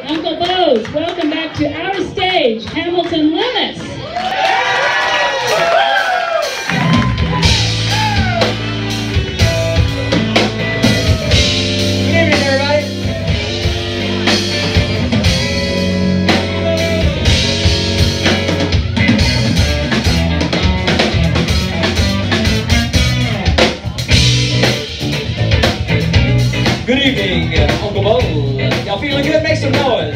Uncle Bose, welcome back to our stage, Hamilton Loomis. Good evening, everybody. Good evening, Uncle Bo. Y'all feeling good? Make some noise.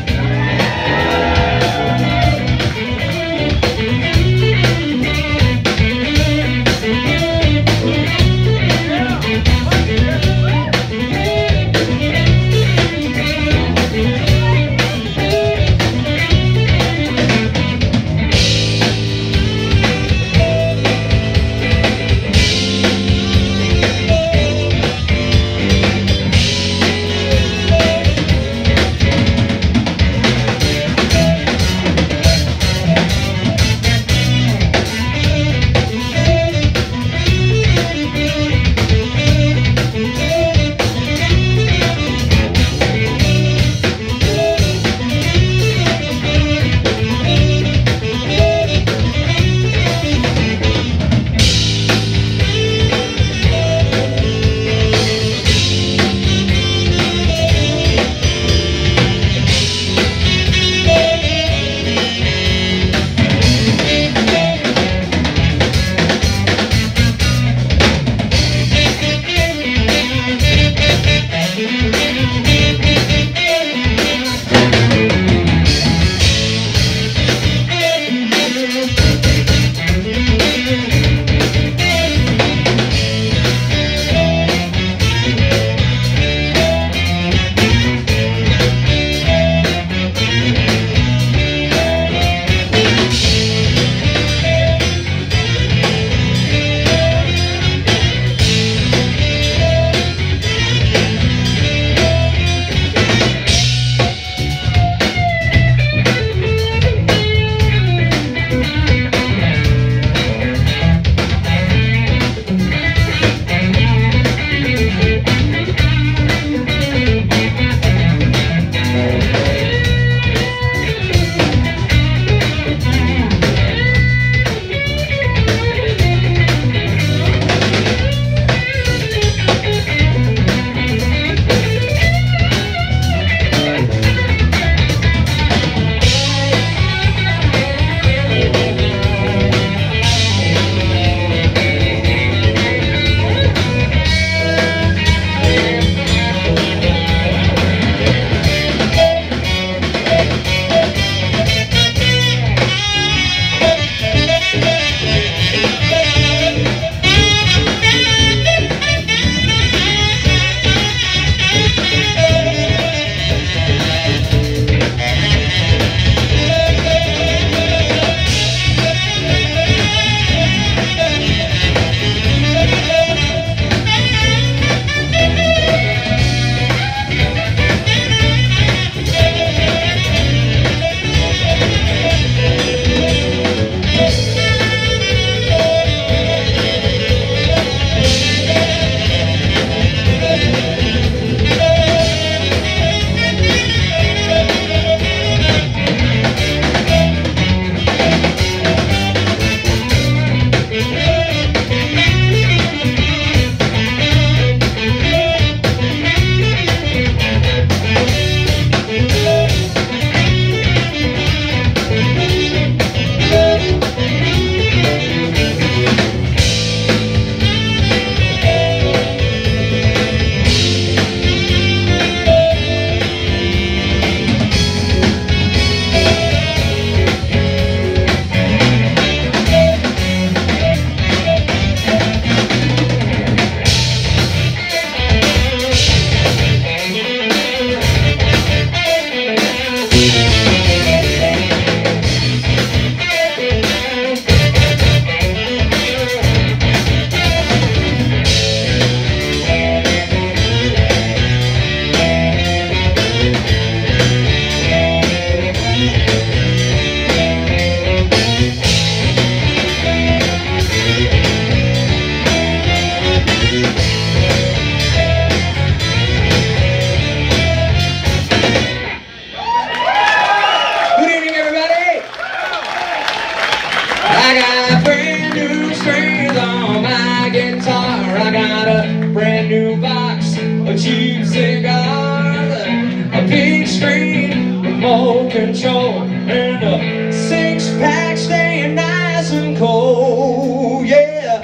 control, and a six-pack staying nice and cold, yeah.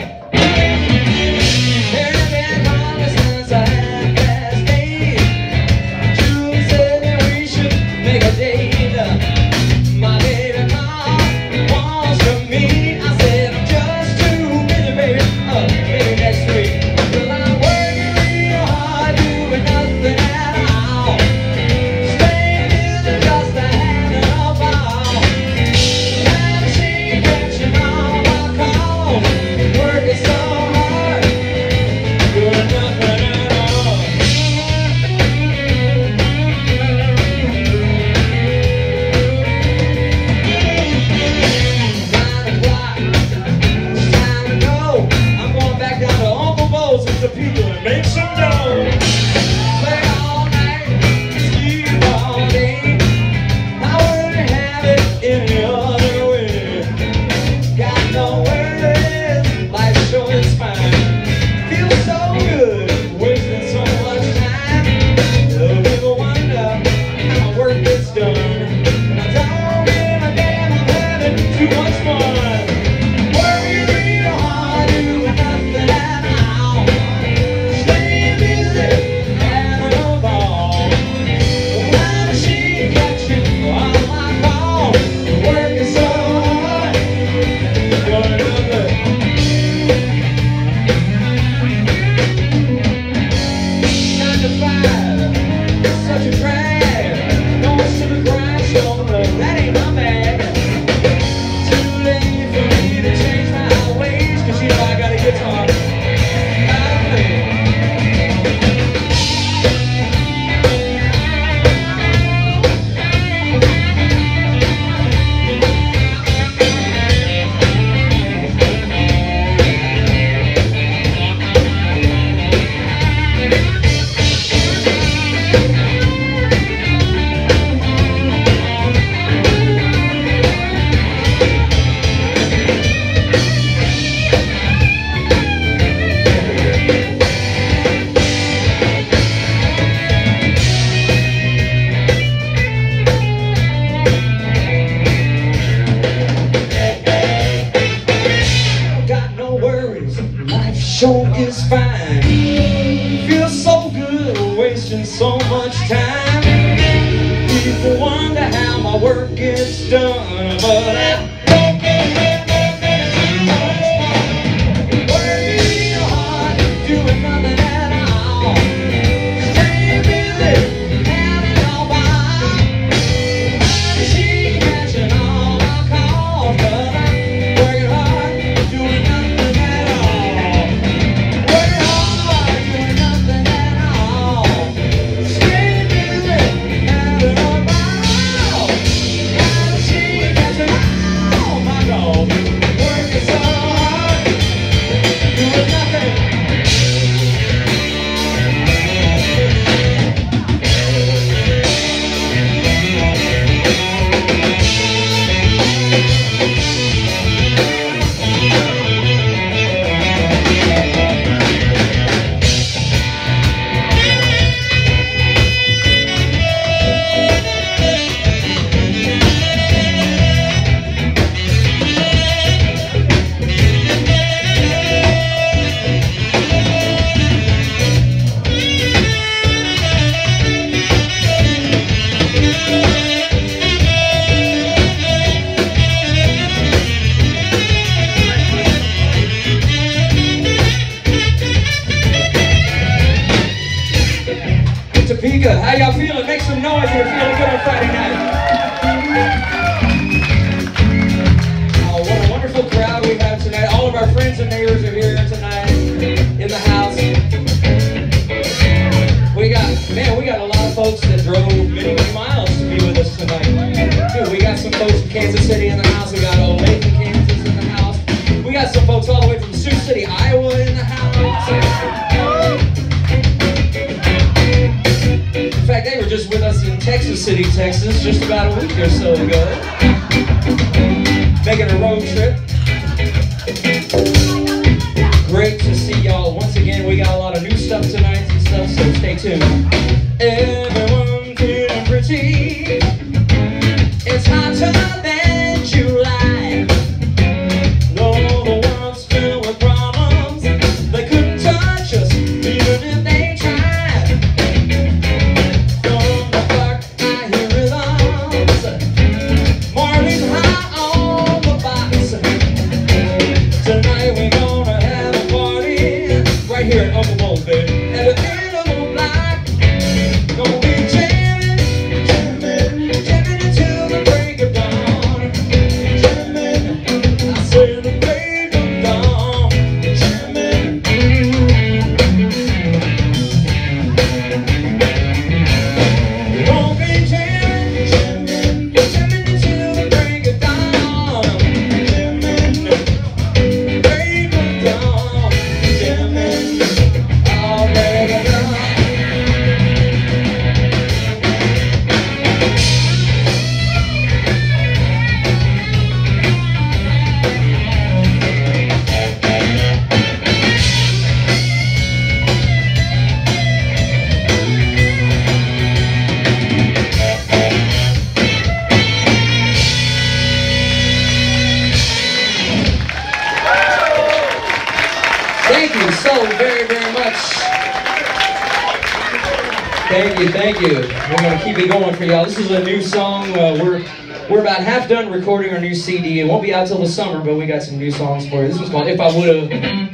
And then on since I had last day, Julie said that we should make a date. My baby called, wants to meet. I said I'm just too busy, baby. Maybe next week. Well, I'm working real hard, doing nothing at all. Staying busy just to have it all. Haven't seen catching all my calls. Working so hard, doing nothing at all. 9 o'clock, it's time to go. I'm going back down to Uncle Bo's with the people and make some dough. Play all night, sleep all day. I wouldn't have it any other way. Got no worries, life sure is fine. Feels so good, wasting so much time. Some people wonder how work gets done. And I don't give a damn, I'm having too much fun. Working real hard, doing nothing at all. Staying busy, having a ball. Why does she catching all my calls? Working so hard, doing nothing. 9 to 5, it's such a drag. Going to the grindstone, that ain't my bag. Too late for me to change my ways, 'cause you know I got a guitar. I play. Got no worries, life sure is fine. Feels so good, wasting so much time. People wonder how my work gets done, but I working real hard, doing nothing at all. Staying busy, having no ball. She catching all my calls, but I'm working hard, doing nothing at all. Working hard, doing nothing at all. Staying busy, having a ball. She catching all my calls, working so hard, doing nothing. Topeka, how y'all feeling? Make some noise if you're feeling good on Friday night. Oh, what a wonderful crowd we have tonight. All of our friends and neighbors are here tonight in the house. We got a lot of folks that drove many miles to be with us tonight. Dude, we got some folks from Kansas City in the house. We got Olathe, Kansas in the house. We got some folks all the way from Sioux City, Iowa in the house. In fact, they were just with us in Texas City, Texas, just about a week or so ago. Making a road trip. Great to see y'all once again. We got a lot of new stuff tonight and stuff, so stay tuned. Everyone feeling pretty. Thank you. We're going to keep it going for y'all. This is a new song. We're about half done recording our new CD. It won't be out till the summer, but we got some new songs for you. This one's called If I Would've.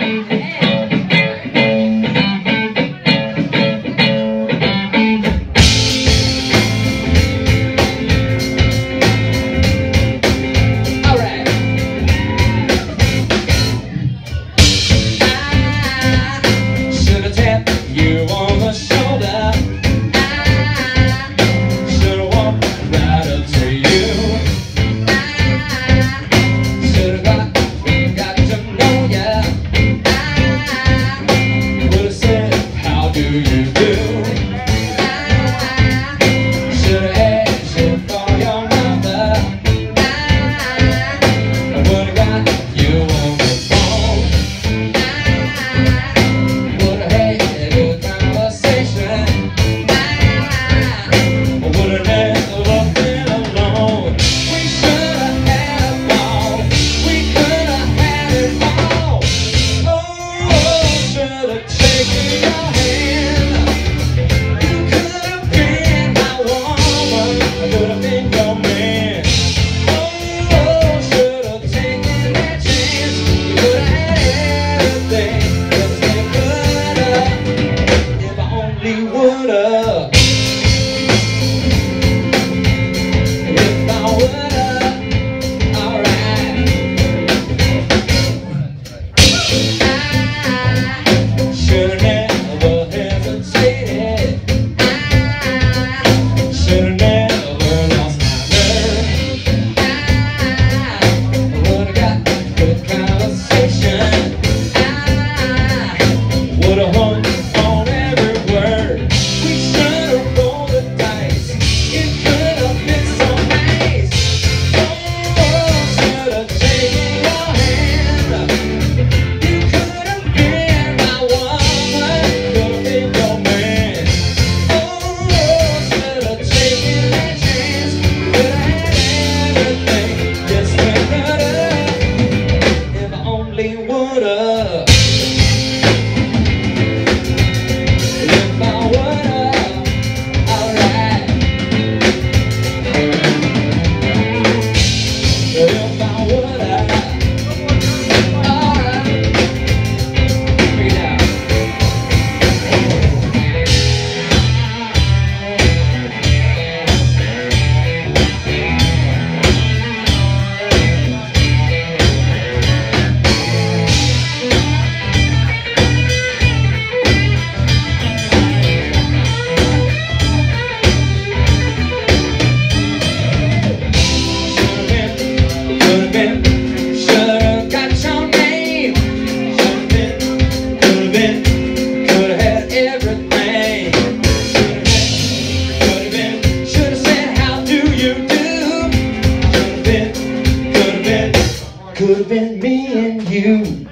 Could have been me and you.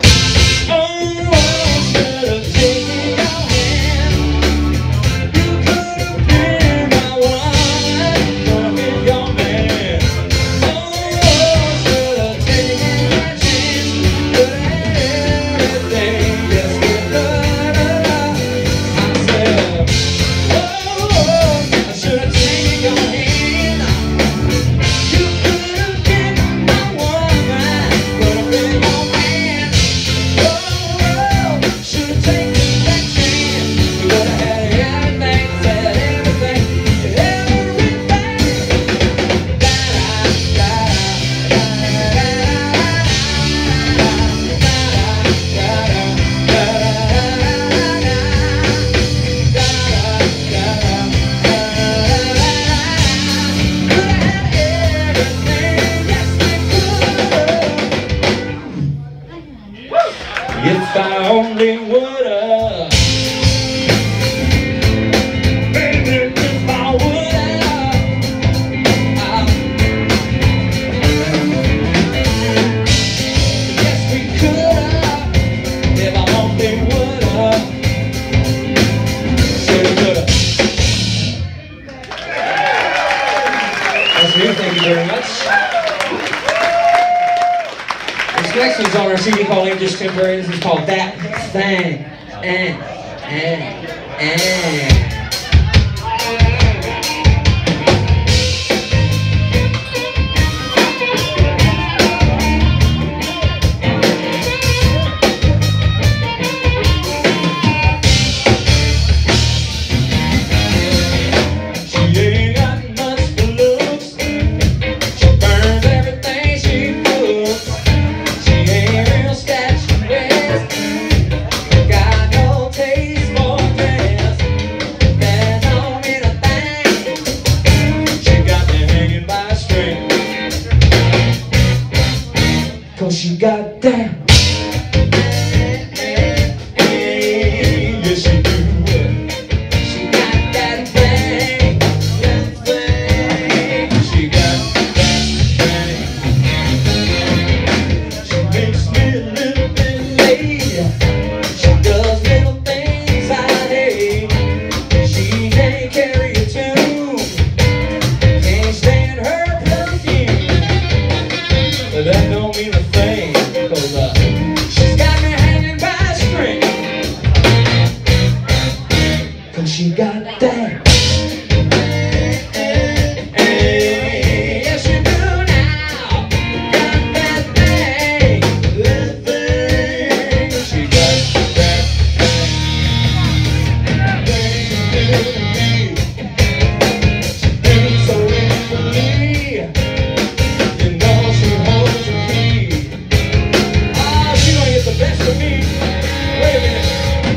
Oh, I should have taken your hand. You could have been my woman, could have been your man. Oh, I should have taken my chance. Could have had everything, yes we could have. I said, oh, I should have taken your hand. If I only would've, baby, if I would've, yes we could've, if I only would've, shoulda, coulda. That's me, thank you very much. This next one's on our CD called Ain't Just Temporary. This is called That Thing. that. Yes, she do. She got that thing, that thing. She got that thing. She makes me a little bit late. She does little things I hate. She can't carry a tune. Can't stand her perfume. But that don't mean a thing, 'cause she's got me hanging by a string. 'Cause she got that. Yes, you do now. Got that thing, that thing. She got that thing. She feels so in for me. You know she holds the key. Oh, she gonna get the best of me. Wait a minute.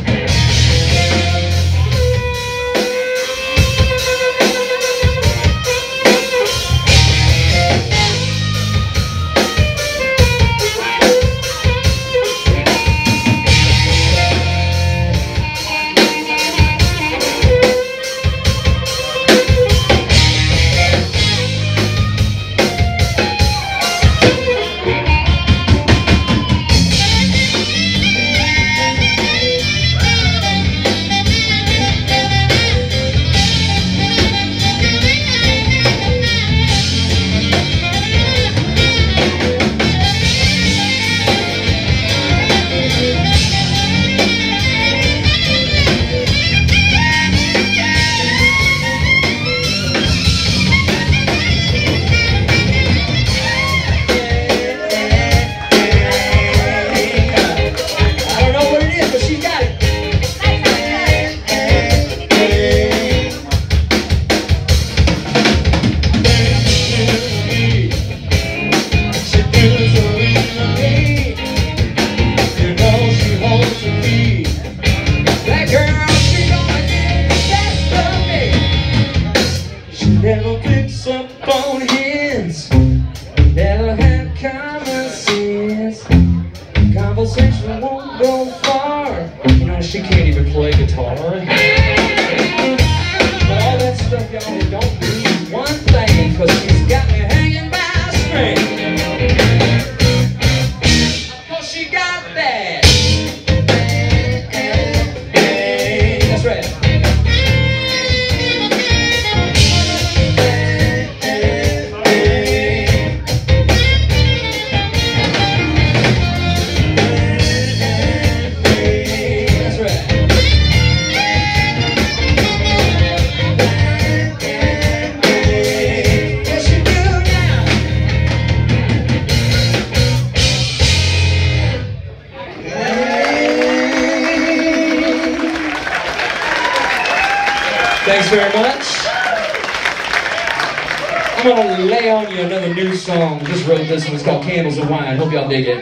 Never picks up on hands, never had common sense. Conversation won't go far. You know, she can't even play guitar. But all that stuff, y'all, don't mean one thing, 'cause she's got me hanging by a string. 'Cause she got that. That's right. Thanks very much. I'm gonna lay on you another new song. Just wrote this one. It's called Candles of Wine. Hope y'all dig it.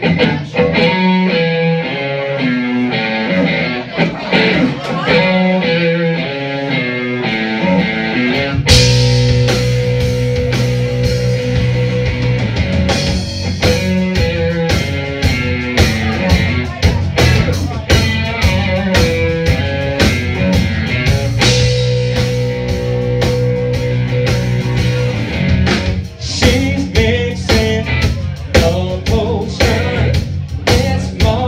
She's mixing a potion. It's more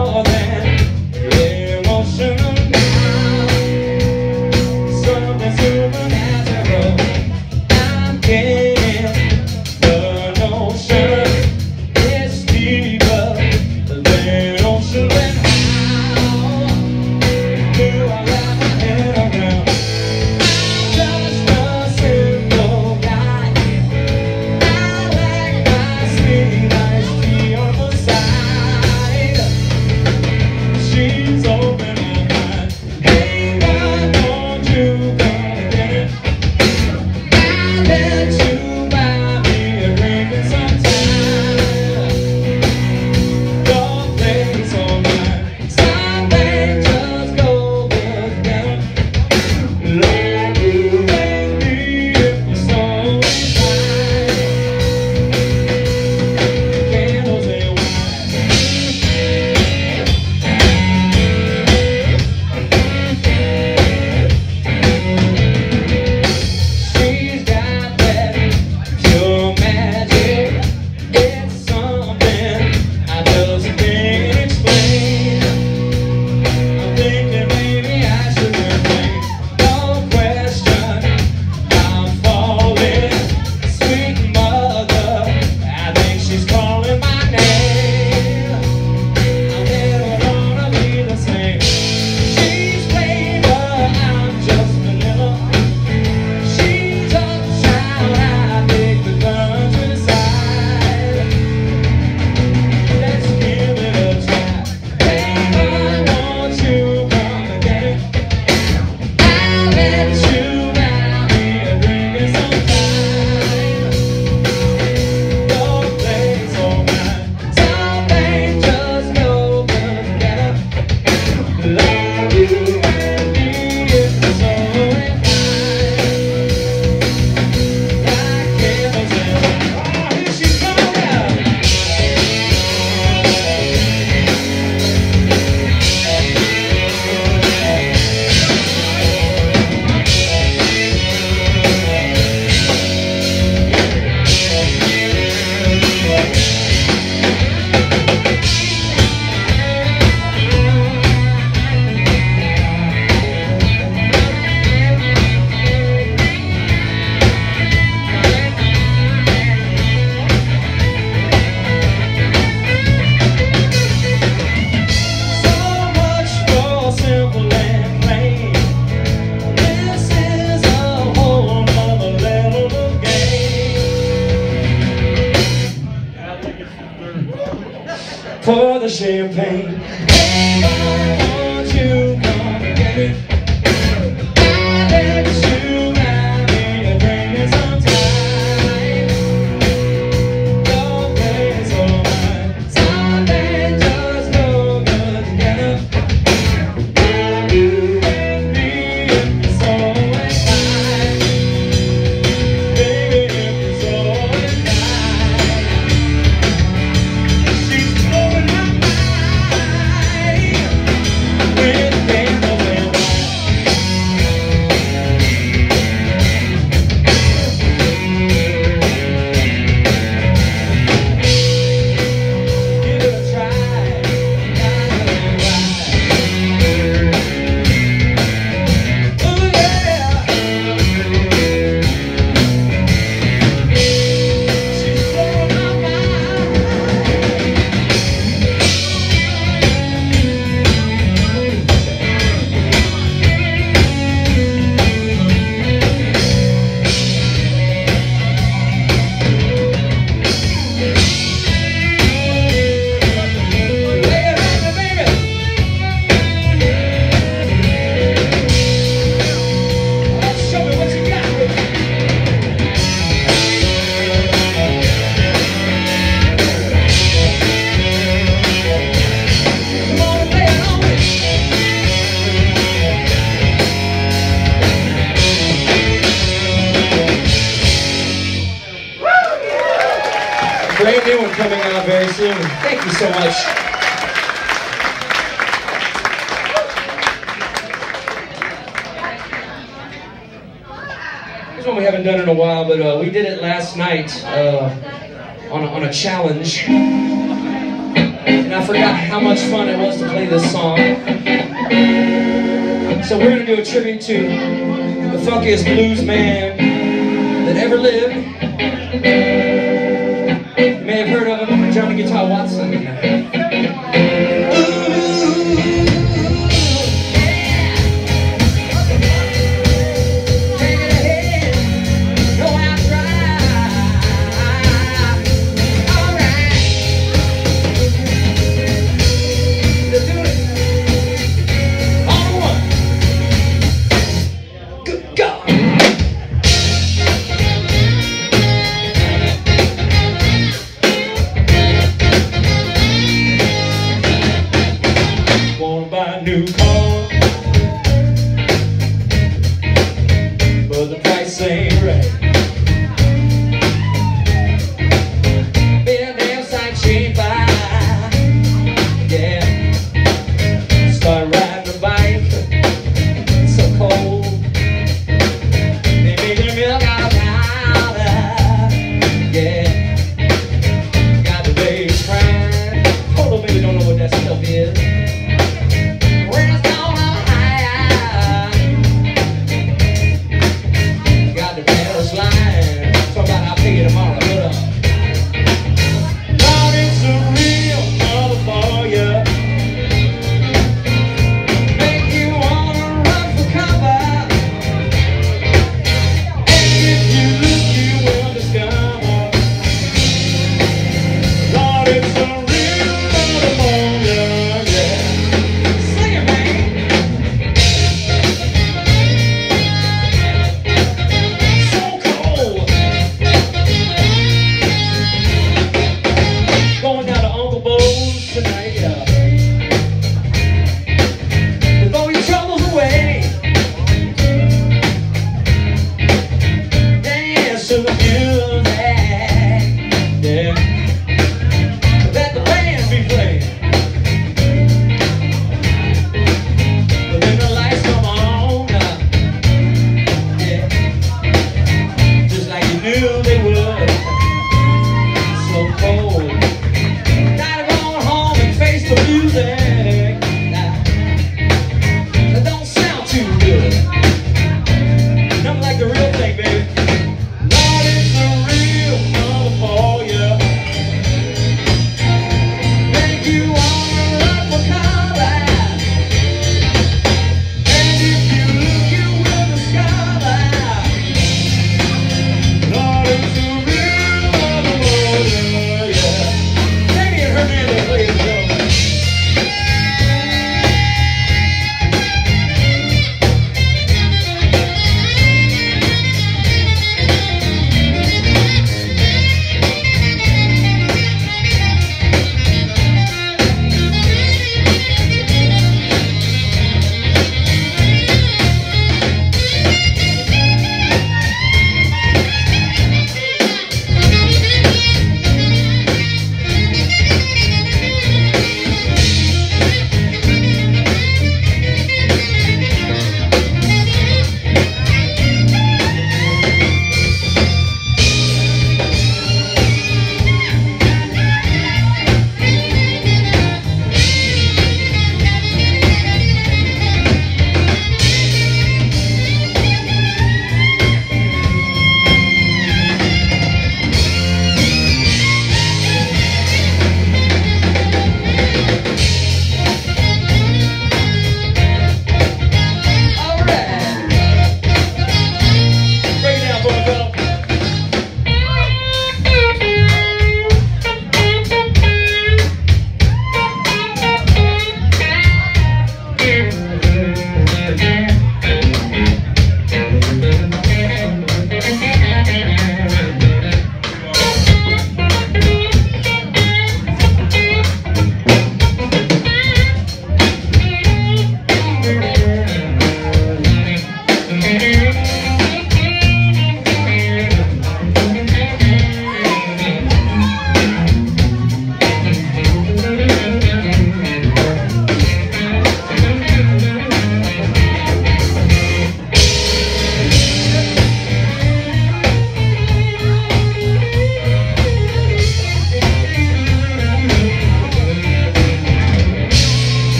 for the champagne. Hey, boy, won't you come and get it? I'll let you have me a drink sometime. Don't play so much. Something just so good together. You and me, if it's always fine. Baby, if it's always fine. She's blowing my mind with candles and wine. Give it a try, darling, why? Ooh, yeah. She's blowing my mind. Lay it on me, baby. Show me what you got, baby. Come on, lay it on me. Brand new one coming out very soon. Thank you so much. This one we haven't done in a while, but we did it last night on a challenge. And I forgot how much fun it was to play this song. So we're going to do a tribute to the funkiest blues man that ever lived. You may have heard of him, Johnny Guitar Watson.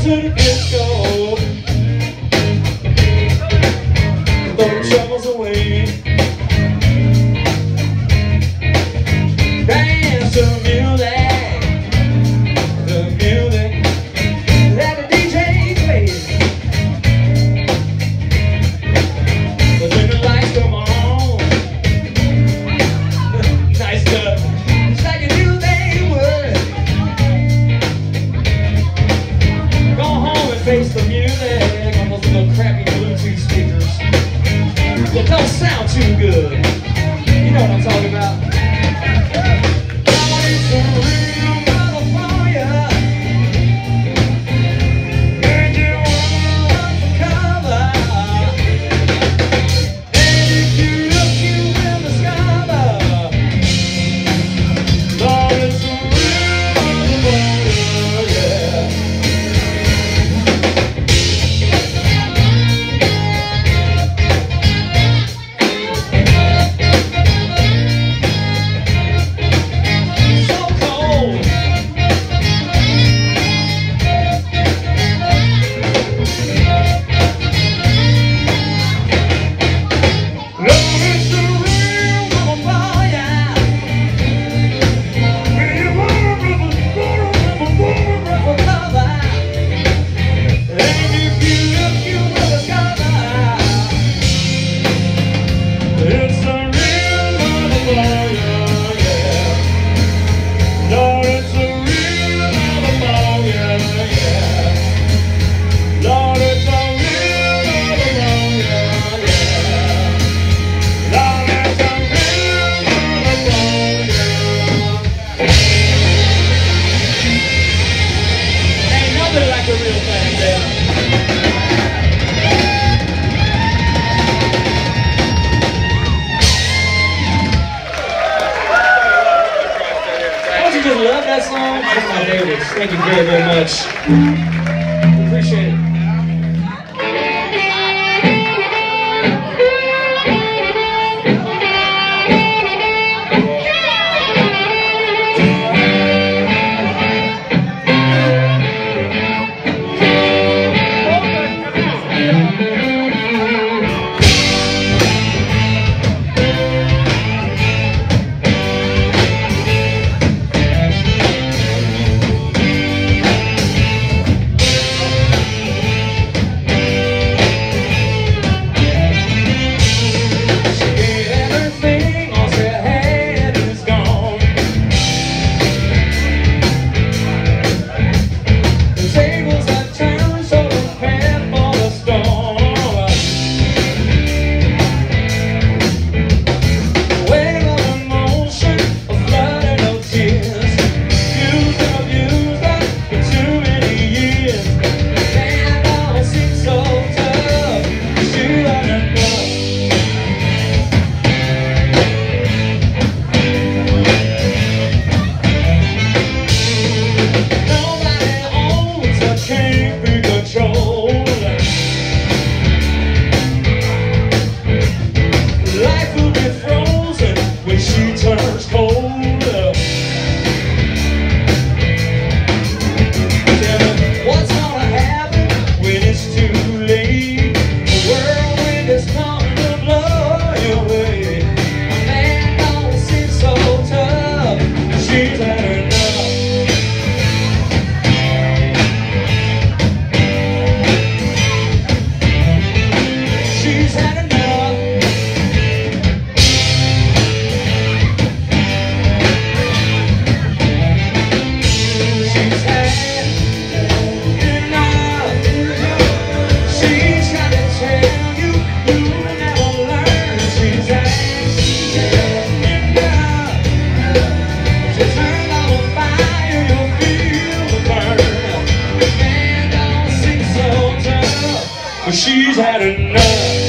to the disco. Throw the troubles away. Dance to music, the music that the DJ plays. But when the lights come on, nice stuff, it's like you knew they would. Go home and face the music on those little crappy Bluetooth speakers. It don't sound too good. You know what I'm talking about. Love that song. That's my favorite. Thank you very, very much. Appreciate it. She's had enough.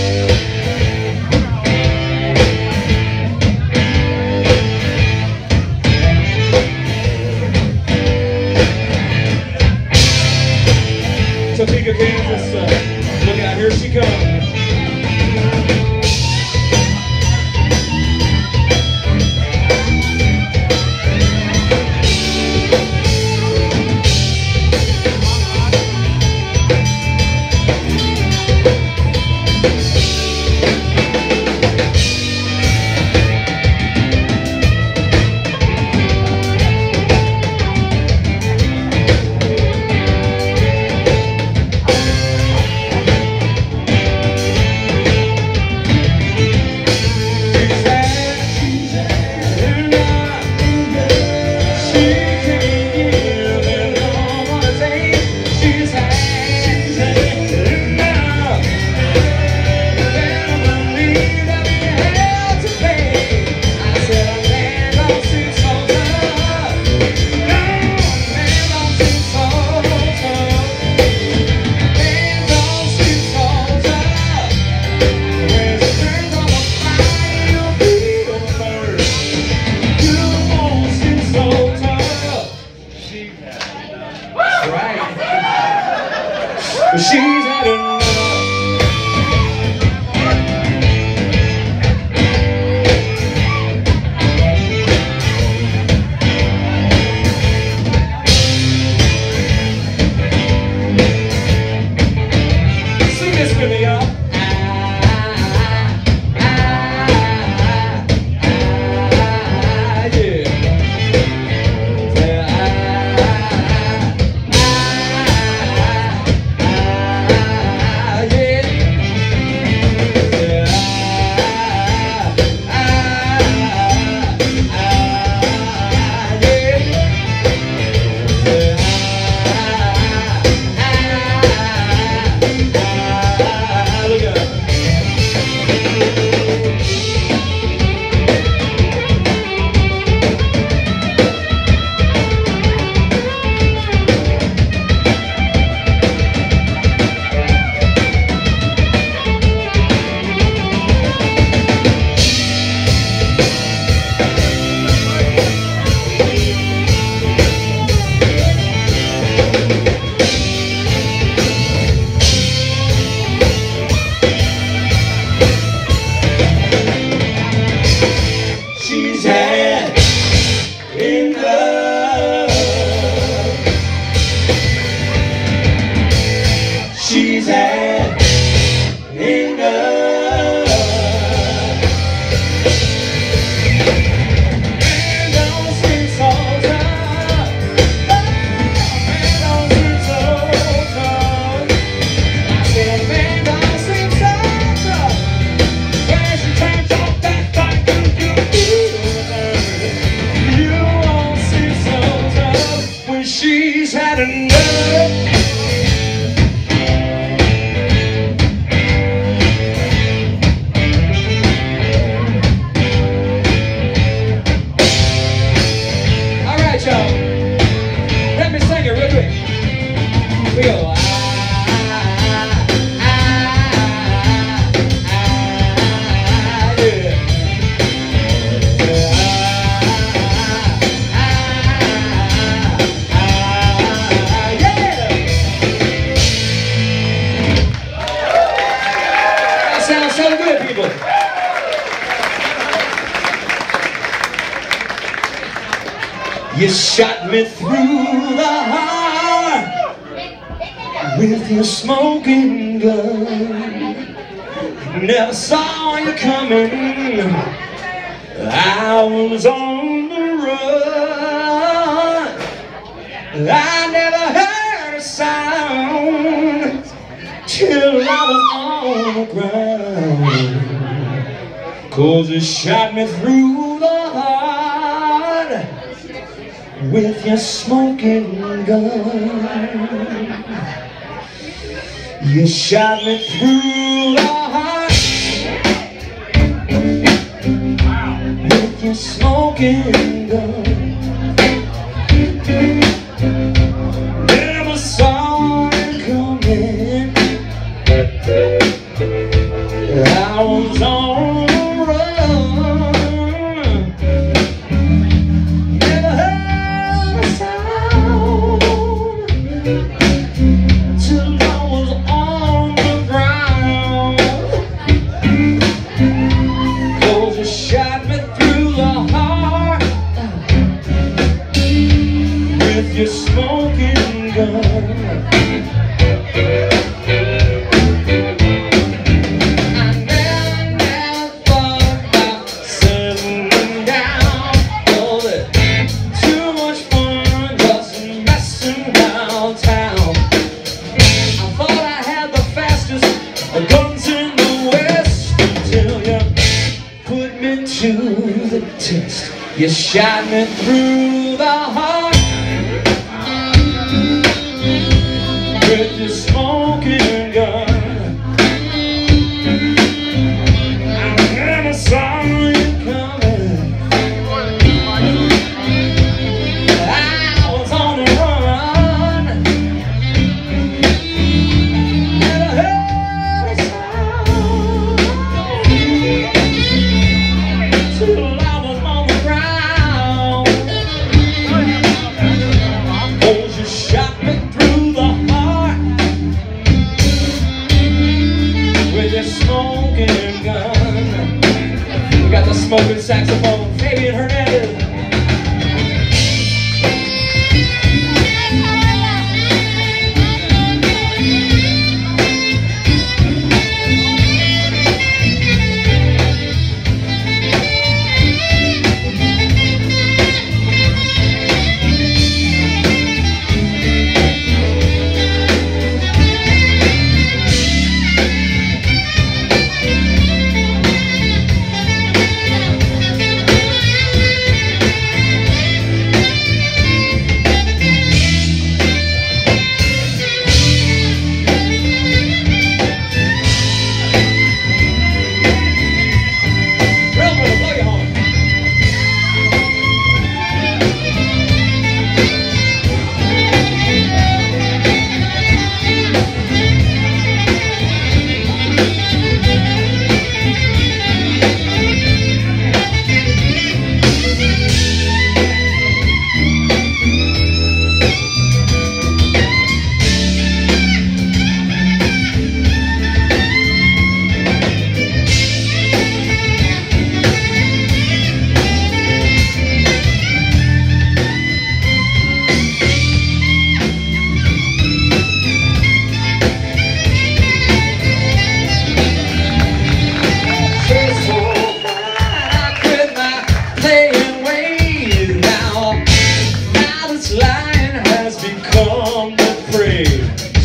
Topeka, Kansas, look out, here she comes. right. But she's had enough. Sing this with me, y'all. She's had enough. Man don't seem so tough. Man don't seem so tough. I said man don't seem so tough. When she turns off that thing, you won't seem so tough when she's had enough. Let me sing it real quick. We go. That sounds so good, people. You shot me through the heart with your smoking gun. Never saw you coming. I was on the run. I never heard a sound till I was on the ground. 'Cause you shot me through the heart with your smoking gun. You shot me through the heart with your smoking gun. Never saw it coming. I was on the run. Never heard a sound till I was on the ground. 'Cause you shot me through the heart with your smoking gun. Guns in the West until you put me to the test. You shot me through the heart with your smoking gun. I never saw you coming. I was on the run. Never heard a sound till I was on the ground. 'Cause you shot me through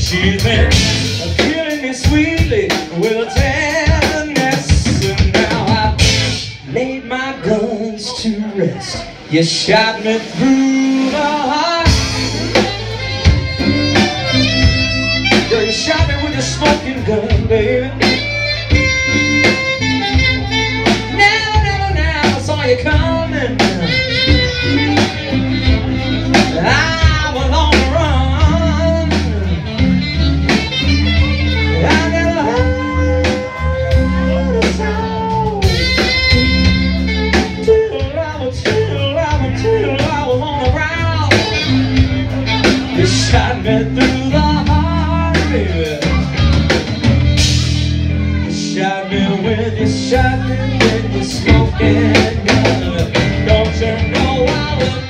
She's been killing me sweetly with a tenderness, and now I've laid my guns to rest. You shot me through the heart. Girl, you shot me with your smoking gun, baby. Now, I saw you coming. I was on the run. I never heard a sound till I was on the ground. You shot me through the heart, baby. You shot me with your smoking gun. Don't you know I was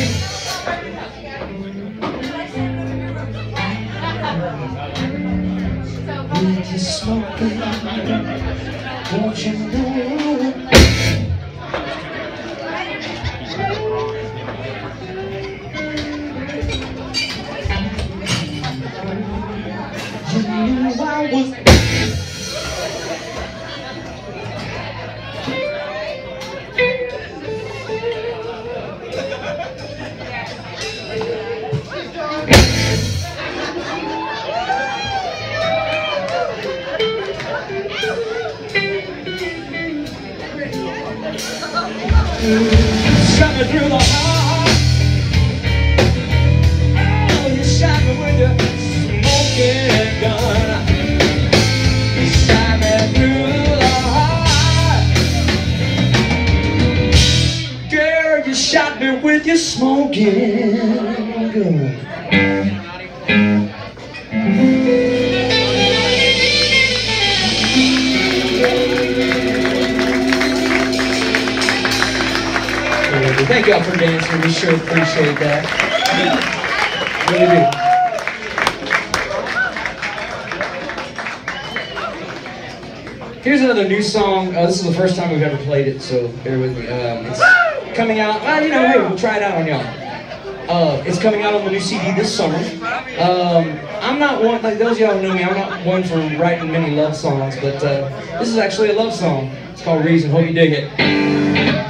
with your smoking gun? Don't you know? You knew I was. Shot me through the heart. Oh, you shot me with your smoking gun. You shot me through the heart. Girl, you shot me with your smoking gun. Thank y'all for dancing. We sure appreciate that. Really do. Here's another new song. This is the first time we've ever played it, so bear with me. It's coming out. You know, hey, we'll try it out on y'all. It's coming out on the new CD this summer. I'm not one, like those of y'all who know me, I'm not one for writing many love songs, but this is actually a love song. It's called Reason. Hope you dig it.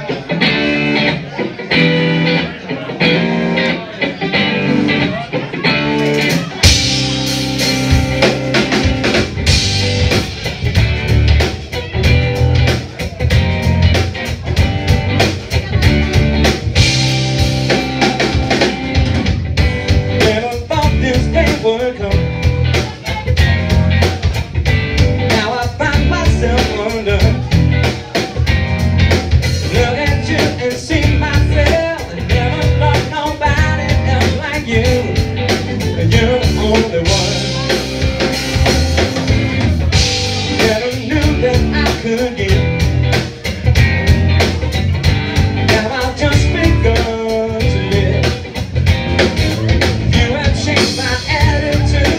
Now I find myself wondering, look at you and see myself. I never loved nobody else like you. You're the only one. Never knew that I could give. Now I've just begun to live. You have changed my attitude.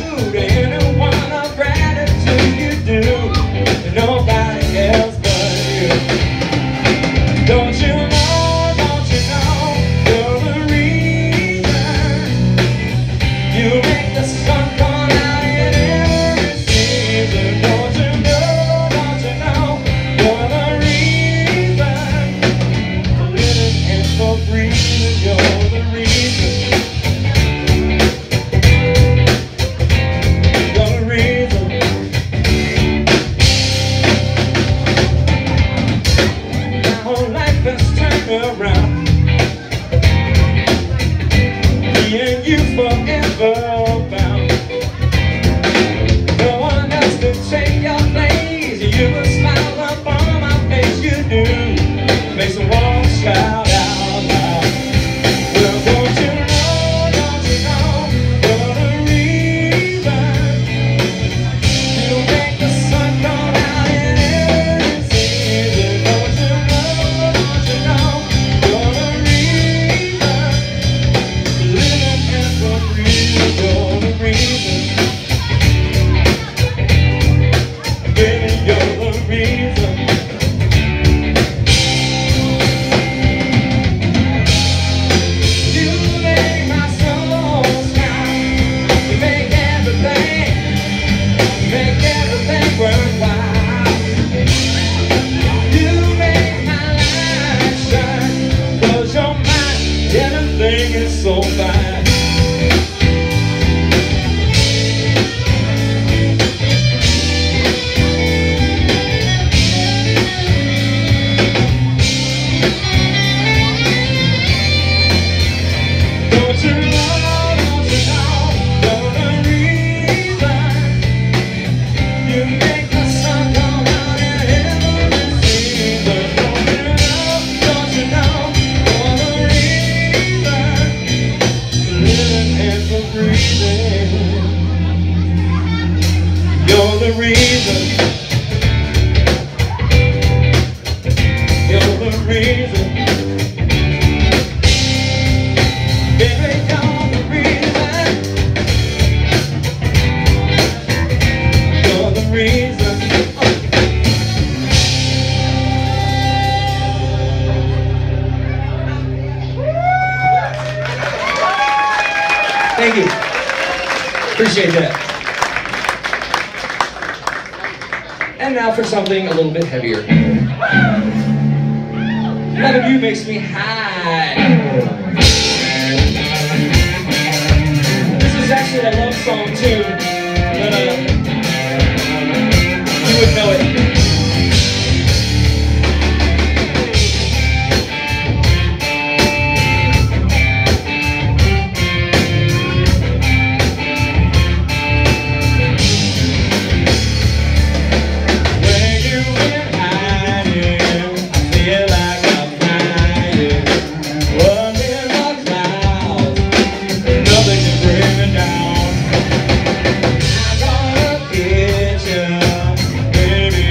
the reason. You're the reason. Baby, you're the reason. You're the reason. Thank you. Appreciate that. And now for something a little bit heavier. Loving you makes me high. This is actually a love song too, but you would know it. Baby,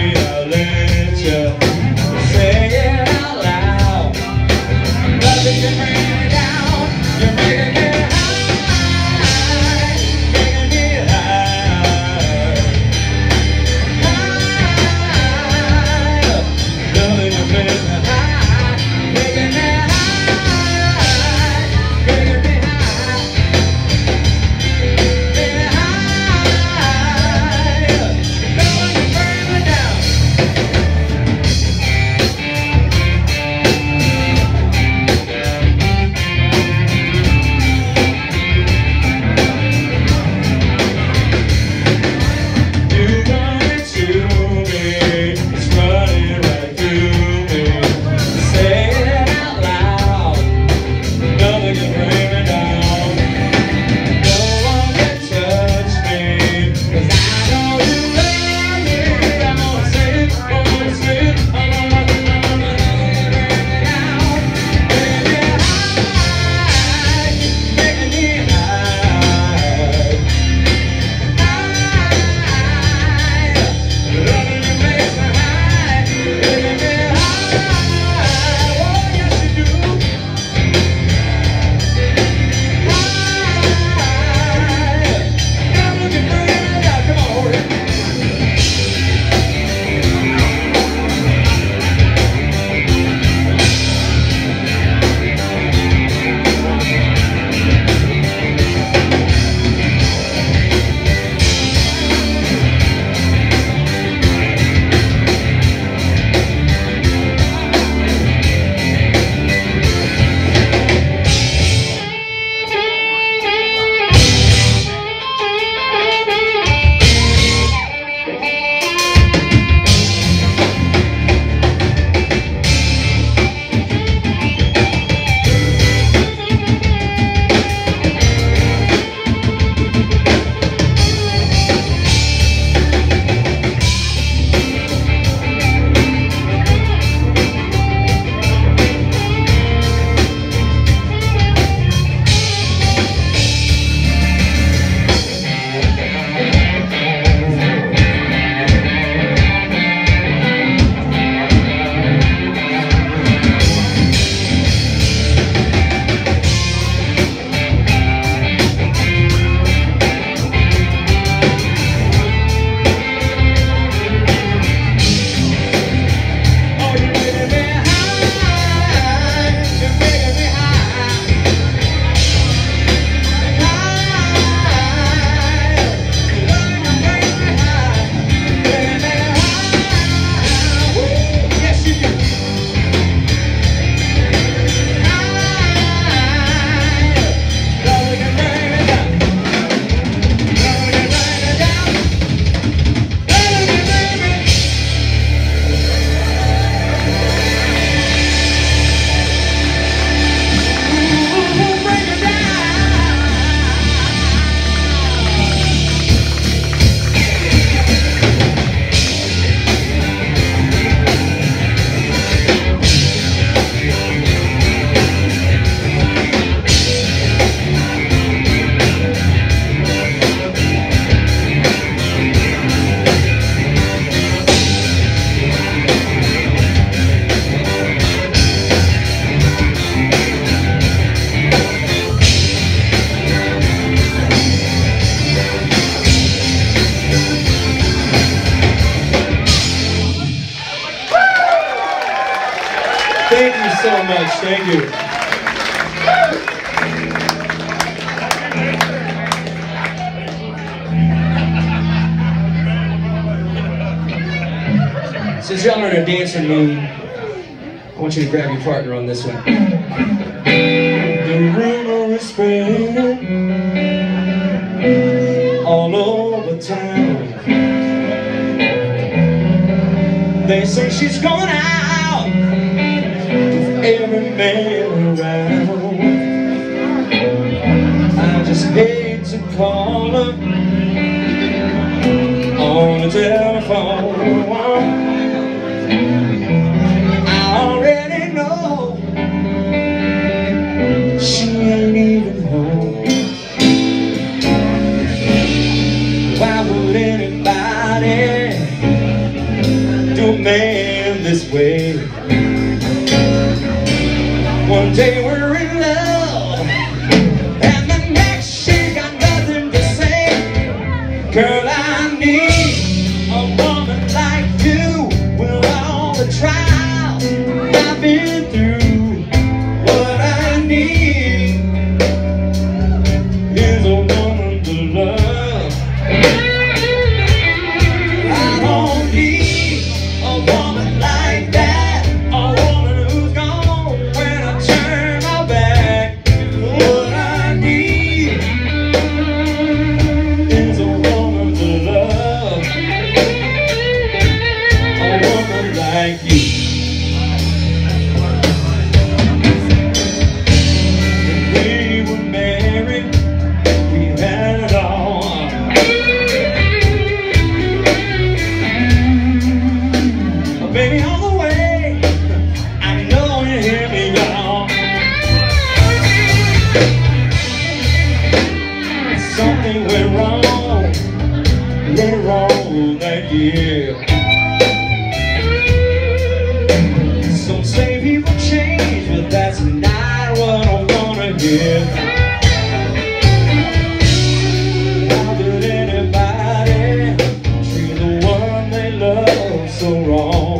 much. Thank you. Since y'all are in a dancing mood, I want you to grab your partner on this one. The rumor is spreading all over town. They say she's going out with every man around. I just hate to call her on the telephone. I already know she ain't even home. Why would anybody do a man this way? One day we're in love, and the next she got nothing to say. Girl, I need a woman like you with all the trials I've been through. What I need is a woman to love. I don't need a woman like that, a woman who's gone when I turn my back. What I need is a woman to love, a woman like you. When we were married, we had it all. Baby, on the way, I know you hear me, y'all. Something went wrong that year. Some say people change, but that's not what I wanna hear. How could anybody treat the one they love so wrong?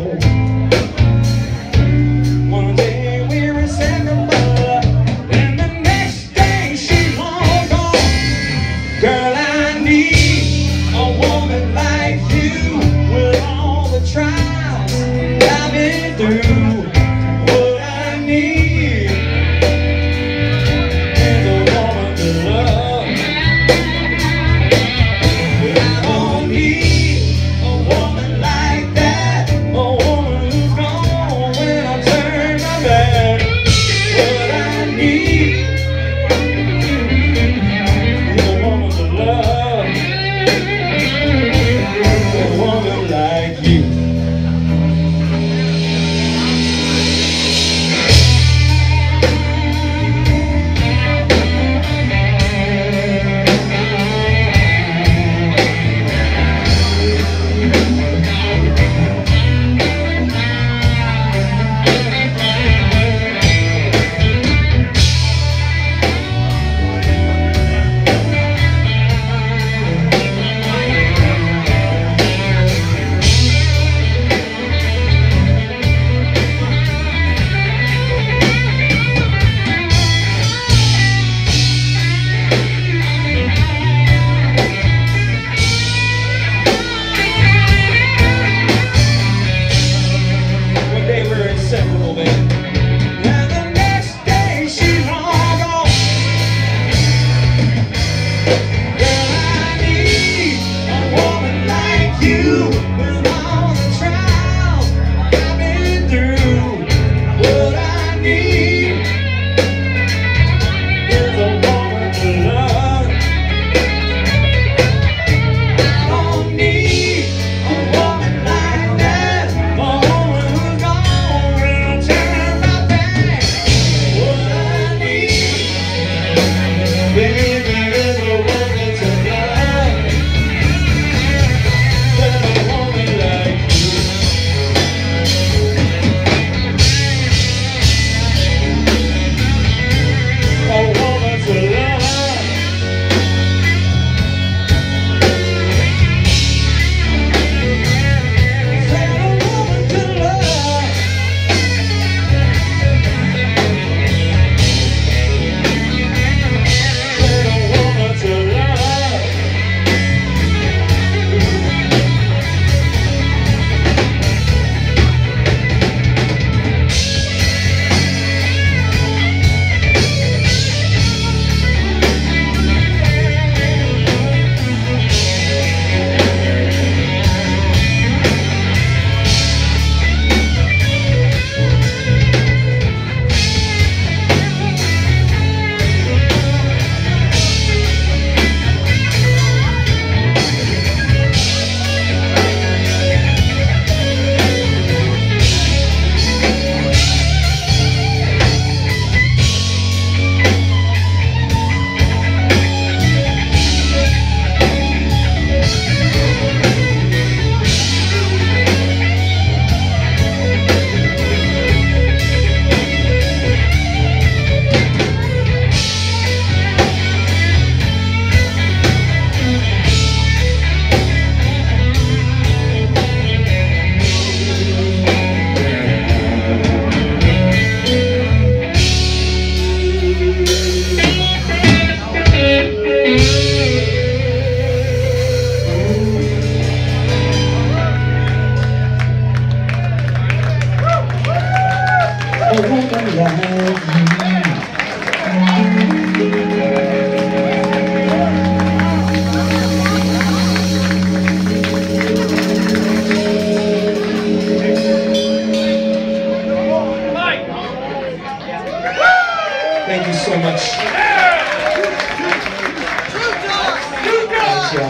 One day we're inseparable, and the next day she's long gone. Girl, I need a woman like you with all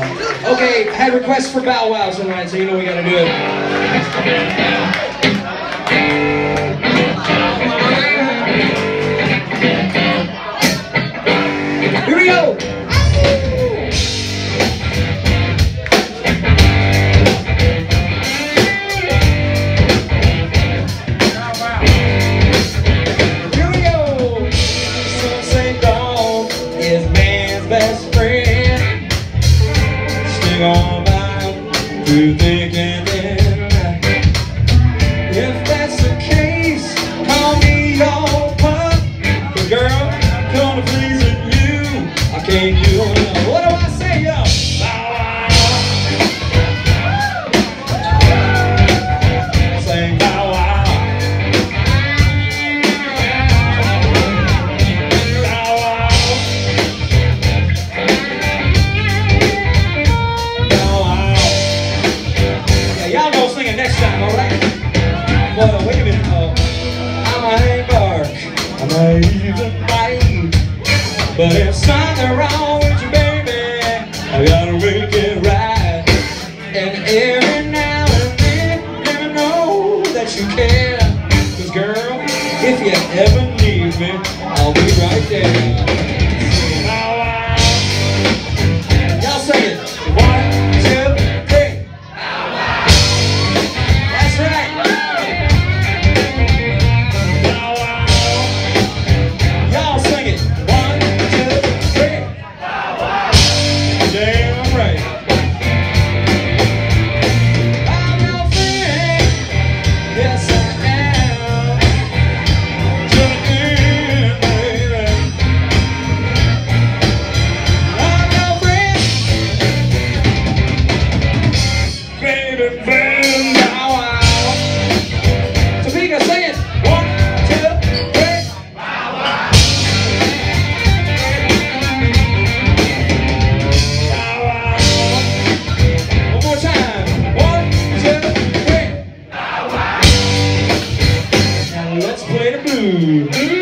Okay, I had requests for Bow Wow tonight, so you know we gotta do it. Here we go! Here we go! So St. Dog is man's best friend. Stick on by through thick and thin. If that's the case, call me your pup. 'Cause girl, gonna please you. I can't do enough. What do I say, yo? Bow wow. Say bow wow. Bow wow. Bow wow. Yeah, y'all go sing it next time, alright? Well, wait a minute. I'm a Hank I'm a even bite. But if something wrong with you, baby, I gotta make it right. And every now and then, let me know that you care. 'Cause girl, if you ever need me, I'll be right there. Bow wow. Y'all sing it. 1, 2, 3. Bow wow. That's right. Bow wow. Y'all sing it. 1, 2, 3. Bow wow. Damn right. I'm your friend. Yes, I am. To the end, baby. I'm your friend. Baby, baby, bow wow. Topeka, sing it. 1, 2, 3. Bow wow. Bow wow. One more time. 1, 2, 3. Bow wow. Now let's play the blues.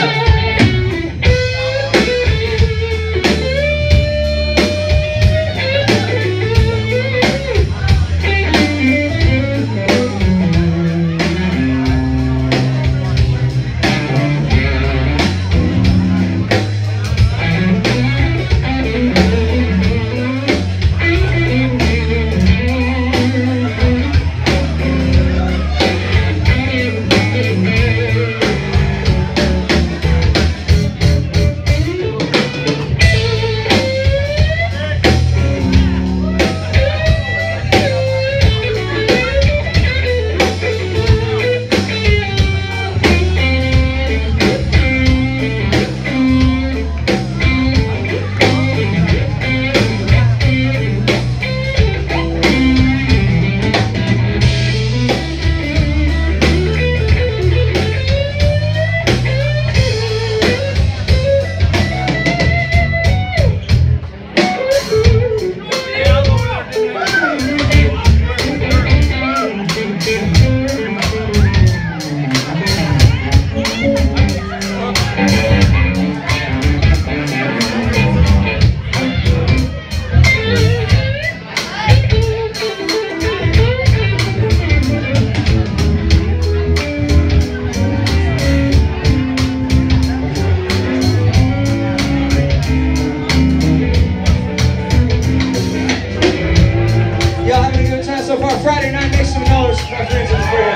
Y'all having a good time so far? Friday night, make some noise. My friends in the crib.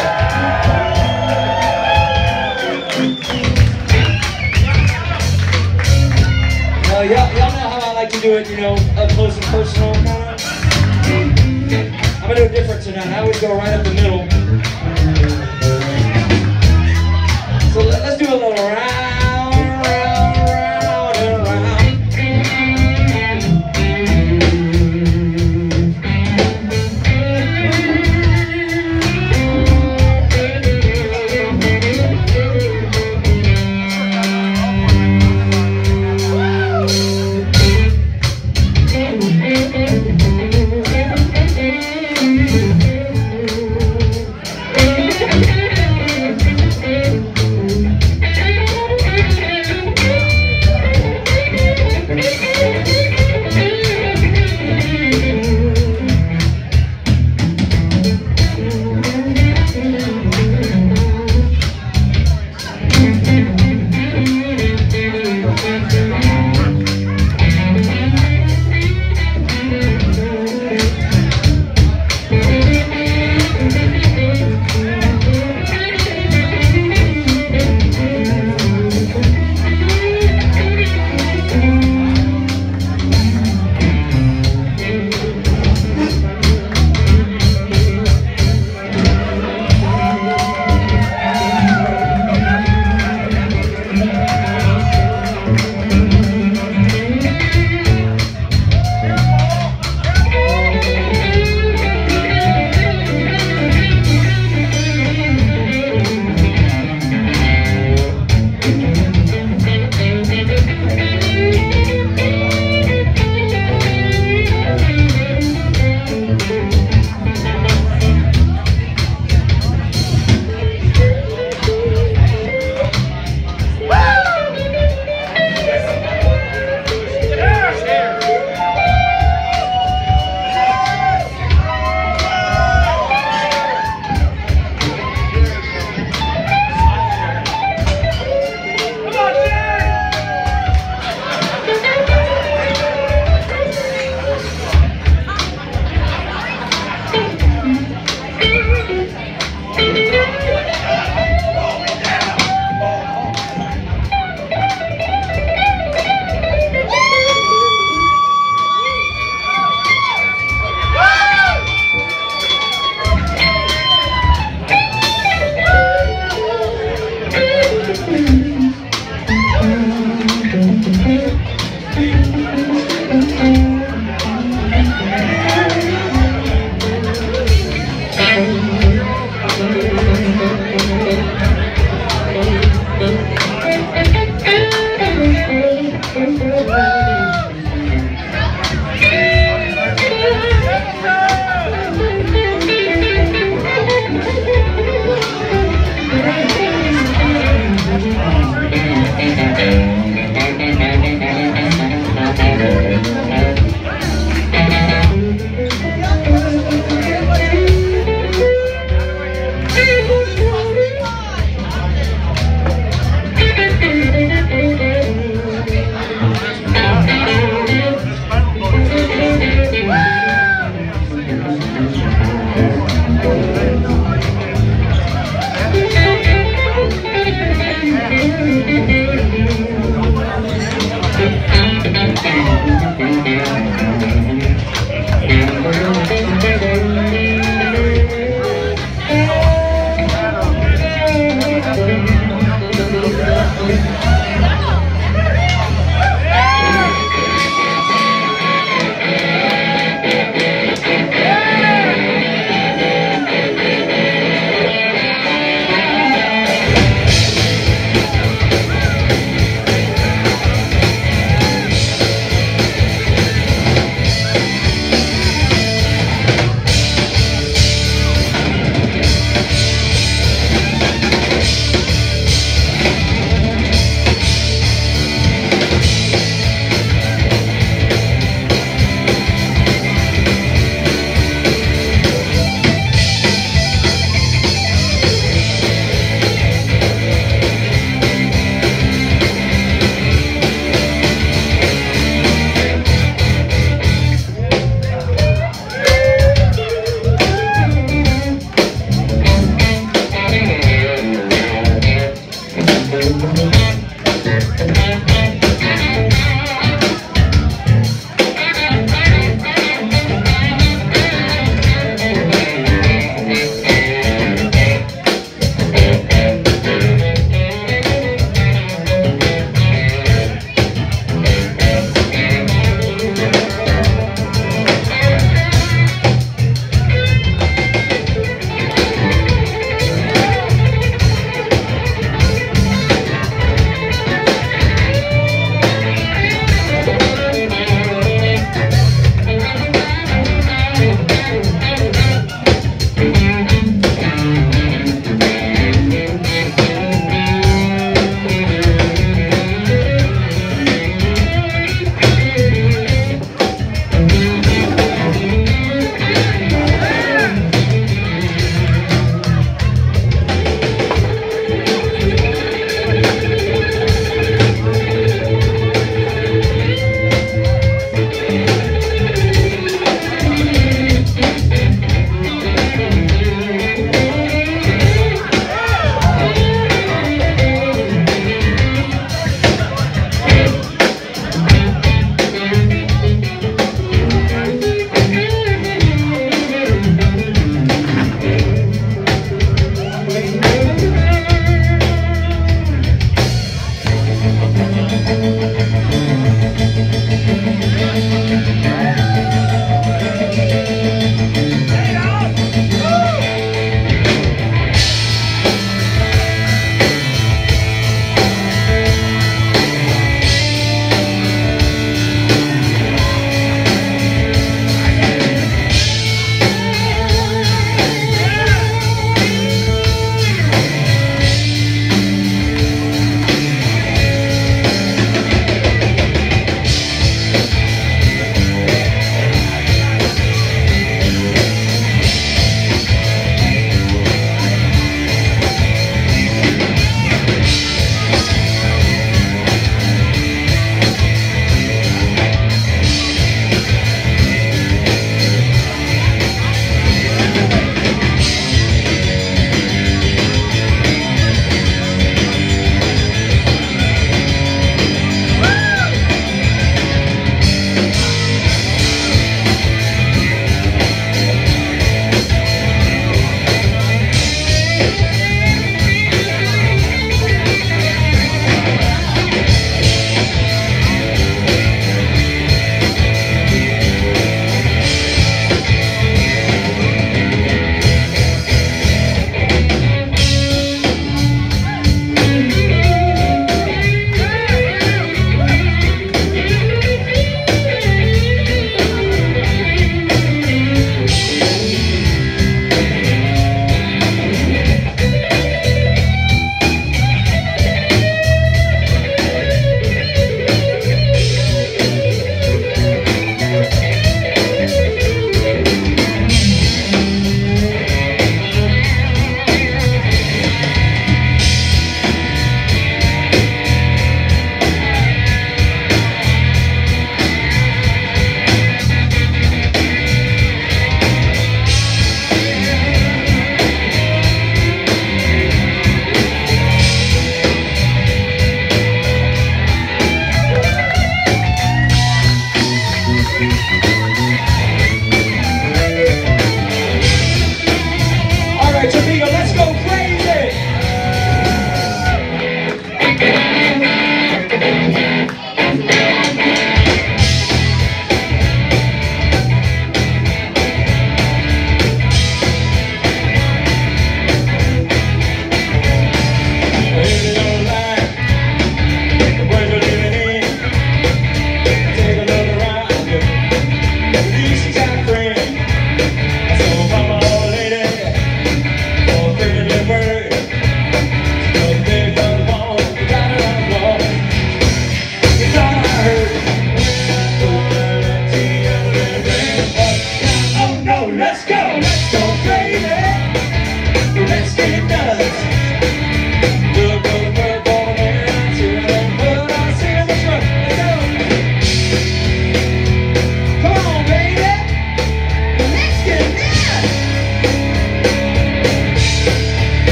Y'all know how I like to do it, you know, up close and personal, kind of. I'm gonna do it different tonight. I always go right up the middle. So let's do a little round, round, round, and round.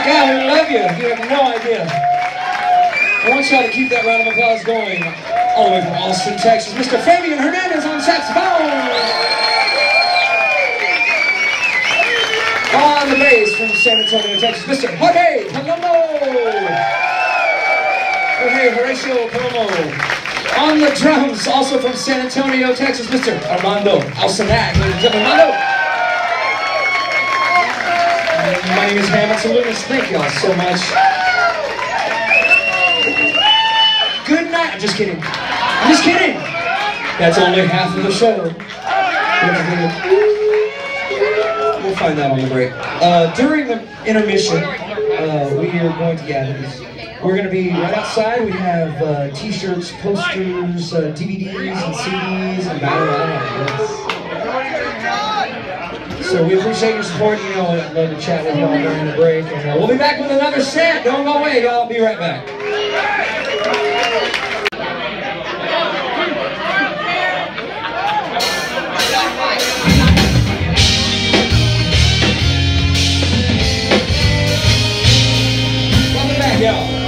God, we love you. You have no idea. I want y'all to keep that round of applause going. All the way from Austin, Texas, Mr. Fabian Hernandez on saxophone. On the bass from San Antonio, Texas, Mr. Jorge Palomo. Jorge Horacio Palomo. On the drums, also from San Antonio, Texas, Mr. Armando Alsanac. Ladies and gentlemen, Armando. My name is Hamilton Lucas. Thank y'all so much. Good night. I'm just kidding. I'm just kidding. That's only half of the show. We'll find out on the break. During the intermission, we are going to we're going to be right outside. We have t-shirts, posters, DVDs, and CDs, and battle. So we appreciate your support. You know, I'd love to chat with y'all during the break. And we'll be back with another set. Don't go away, y'all. I'll be right back. Welcome back, y'all.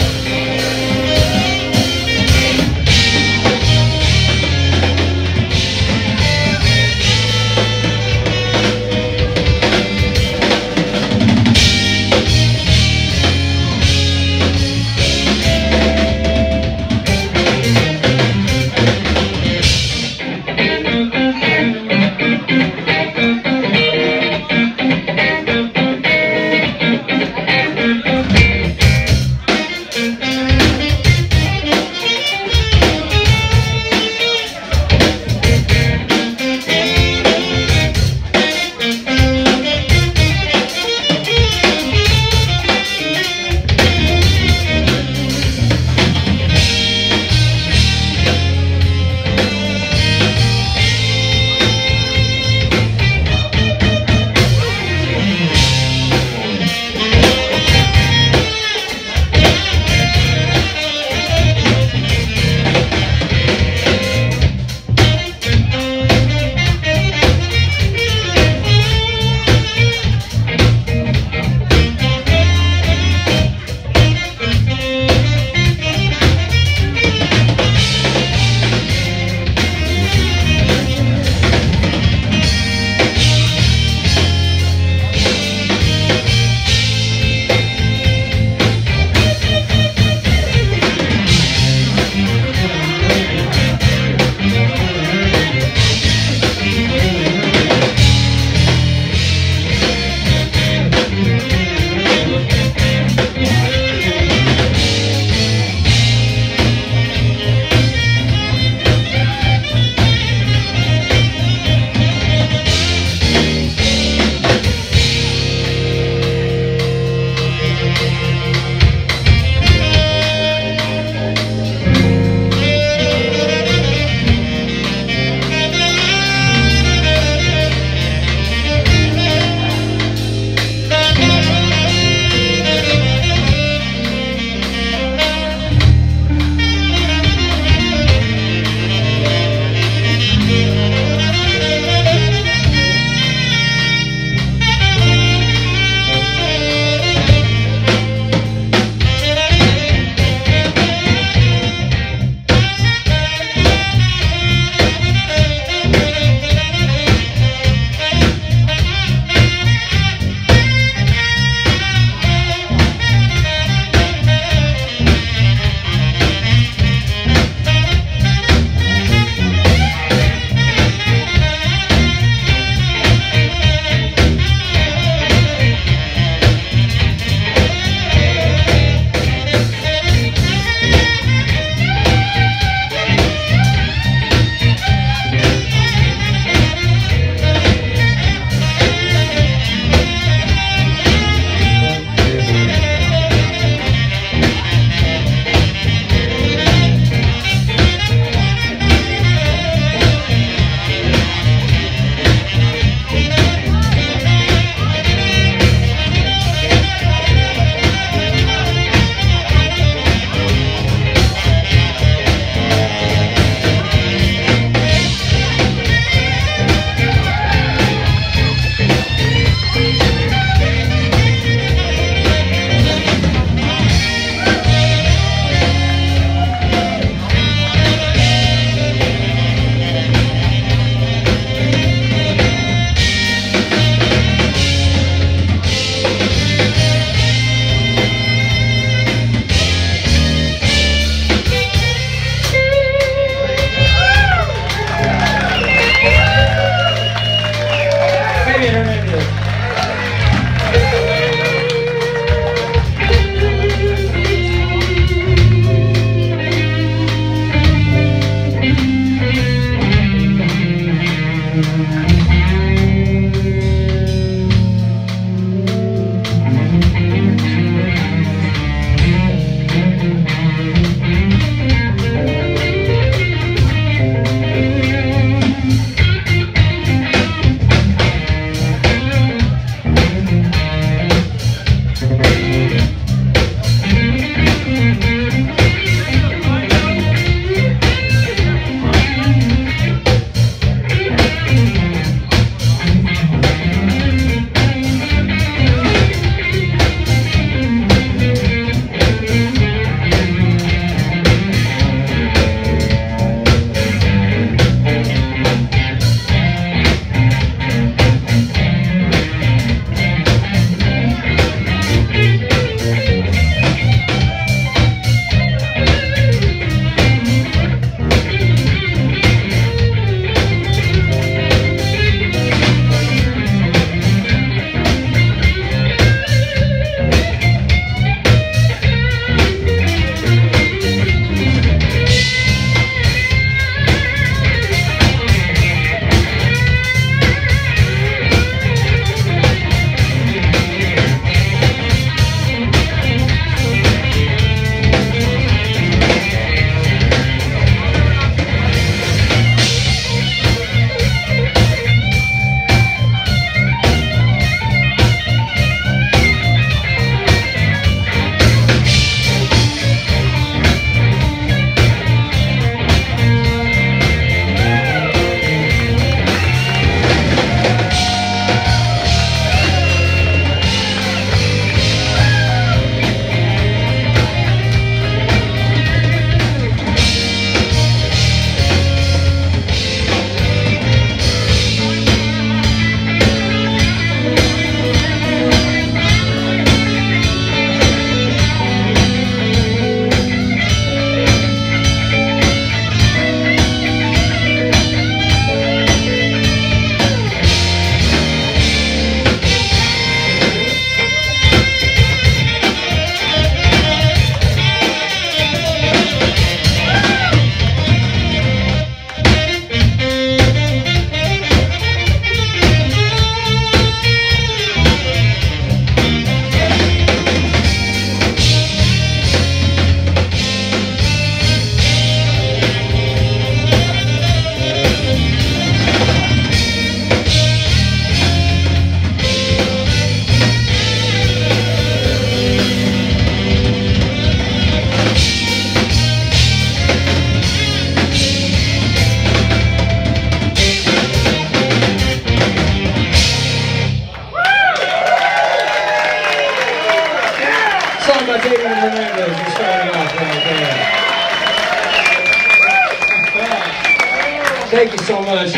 Thank you so much.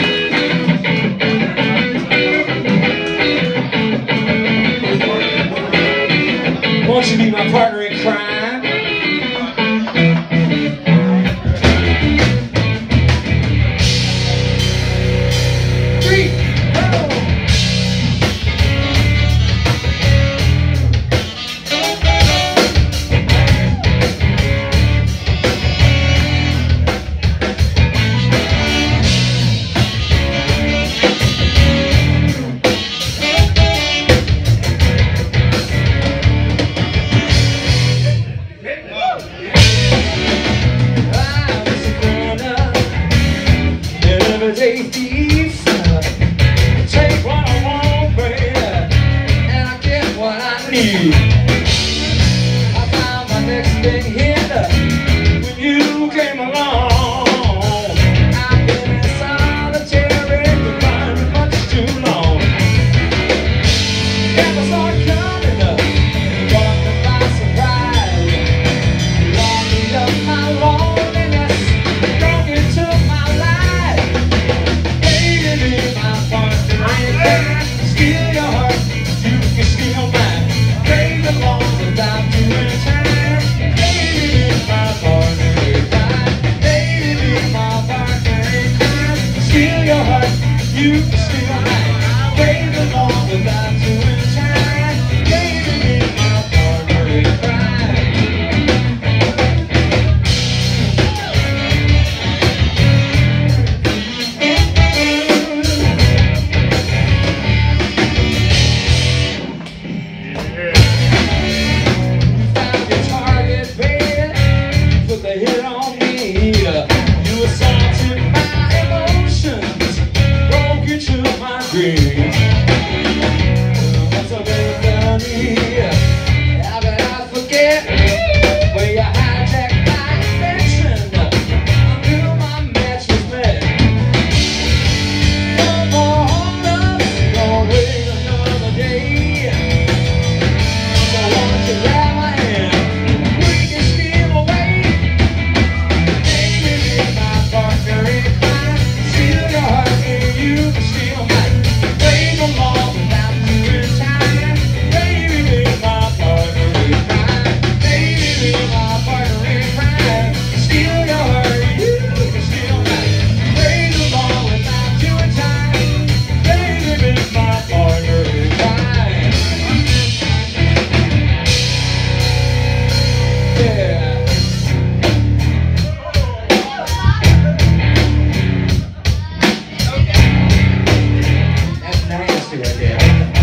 Won't you be my partner in crime? Three, go! Everyday thief, take what I want, baby, and I get what I need. I found my next big hit when you came along. I've been in solitary confinement much too long. Never saw it coming up, caught me by surprise. Locked me up my loneliness, broke into my life. Steal your heart, you can steal mine. Play along without doing time. Baby, be my partner in crime. Baby, be my partner in crime. Steal your heart, you can steal mine. Play along without doing time. Baby, be my partner in crime. What's a big felony? How could I forget when you hijacked my affection? I knew my match was met. No more hold-ups, don't wait another day. So won't you grab my hand? We can steal away. Baby, be my partner in crime. Steal your heart and you can steal mine. Along without doing time. Baby, be my partner in crime. Baby, be my partner in crime. Steal your heart, you can steal mine. Praise along without doing time. Baby, be my partner in crime. Yeah. Right there.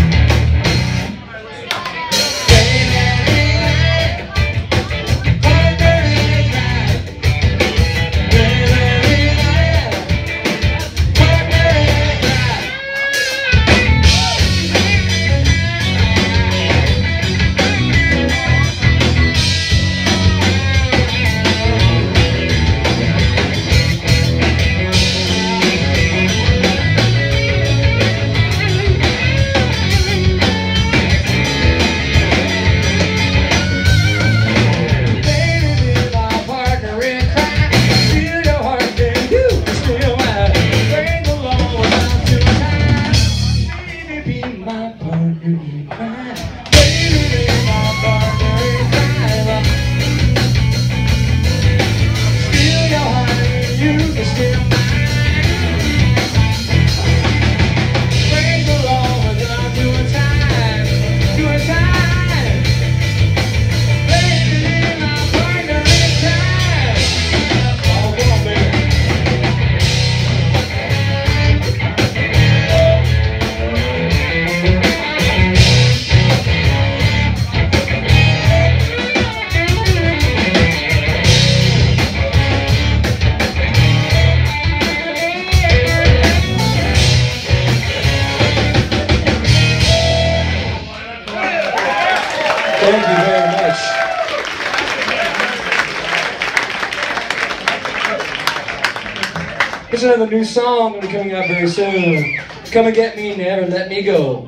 Thank you very much. Here's another new song that'll be coming out very soon. Come and Get Me, Never Let Me Go.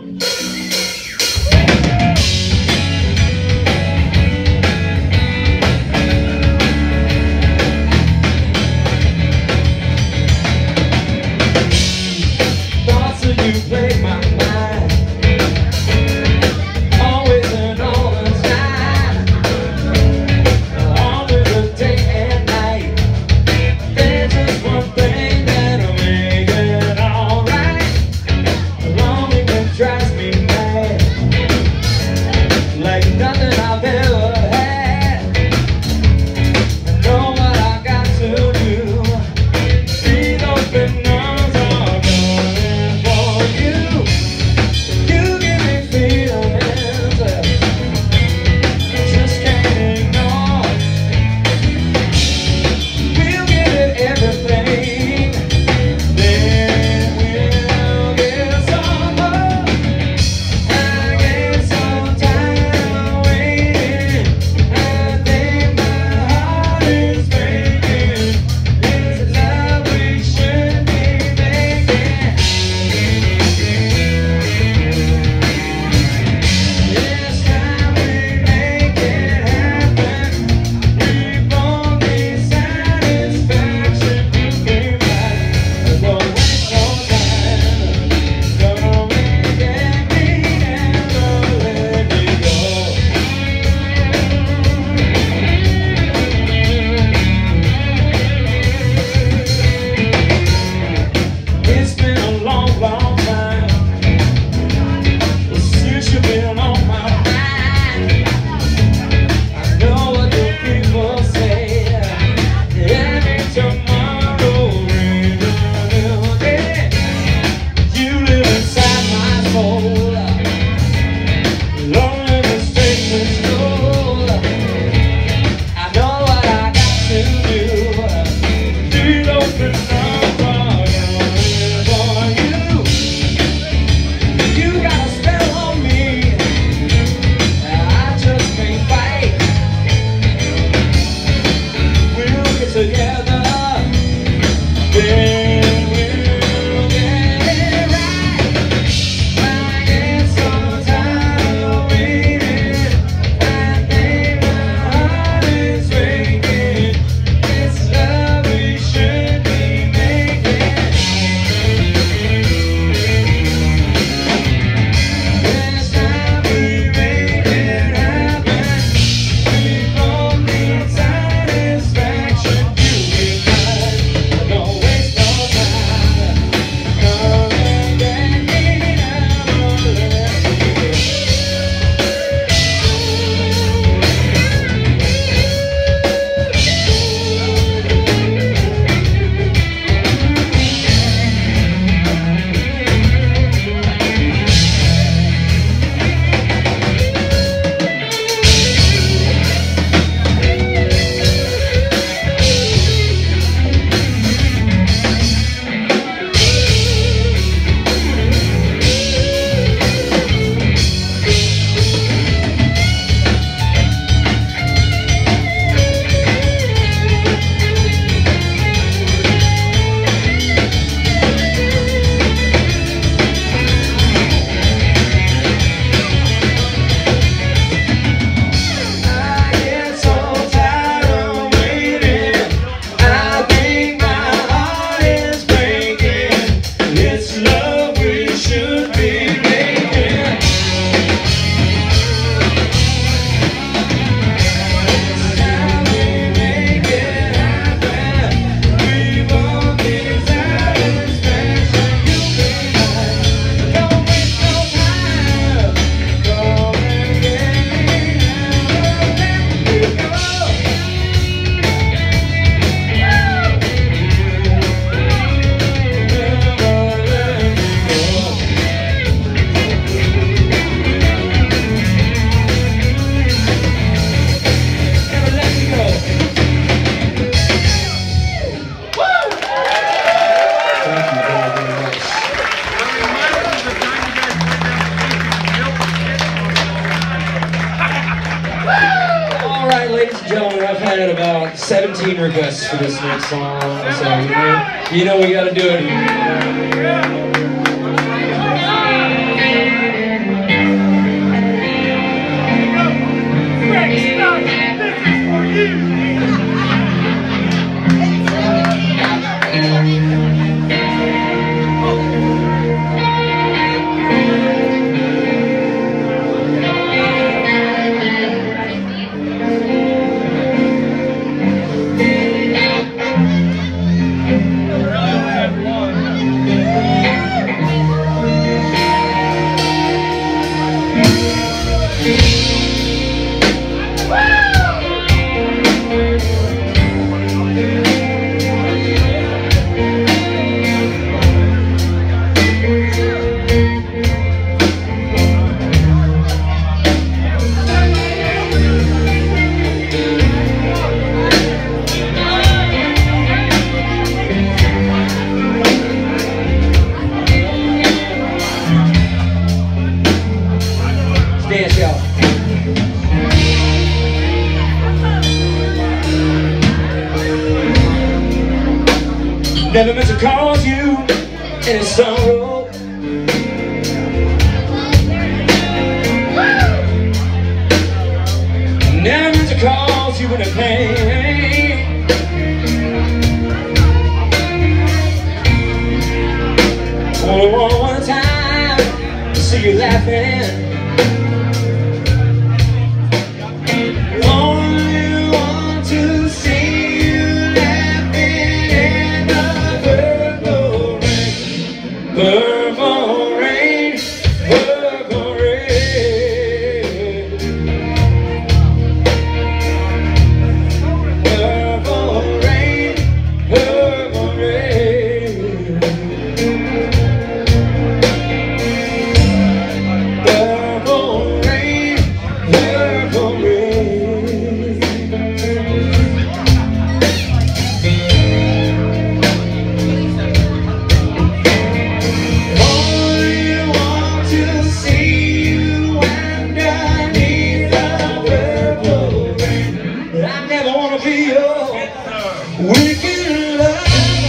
17 requests for this next song, so you know we gotta do it. Dance, y'all. Never meant to cause you any sorrow. Never meant to cause you any pain. Only one time to see you laughing. Purple rain, purple rain, purple rain, purple rain, purple rain, purple rain. Wicked love,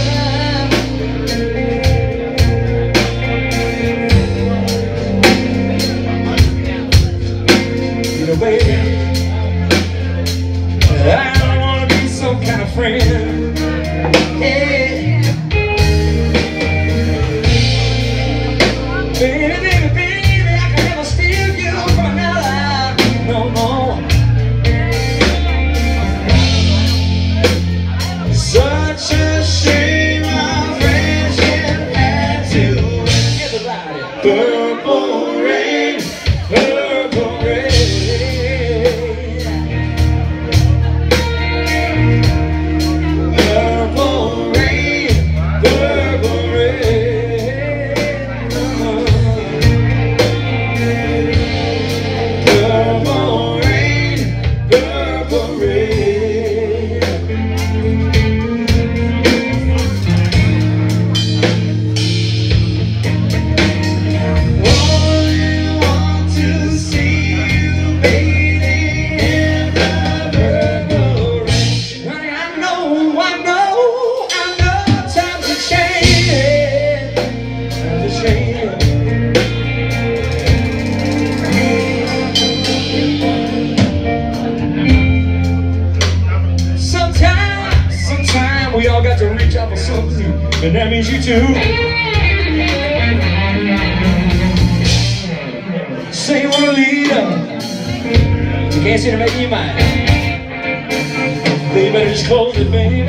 you know, baby, I don't wanna be some kind of friend. Yeah. Baby, I can never steal you from another, no more. Such a shame our friendship had to end. Everybody. Purple rain, purple rain, purple rain, purple rain, purple rain, purple rain. We all got to reach out for something, and that means you too. Say you wanna lead up, you can't seem to make your mind. Then you better just close it, baby.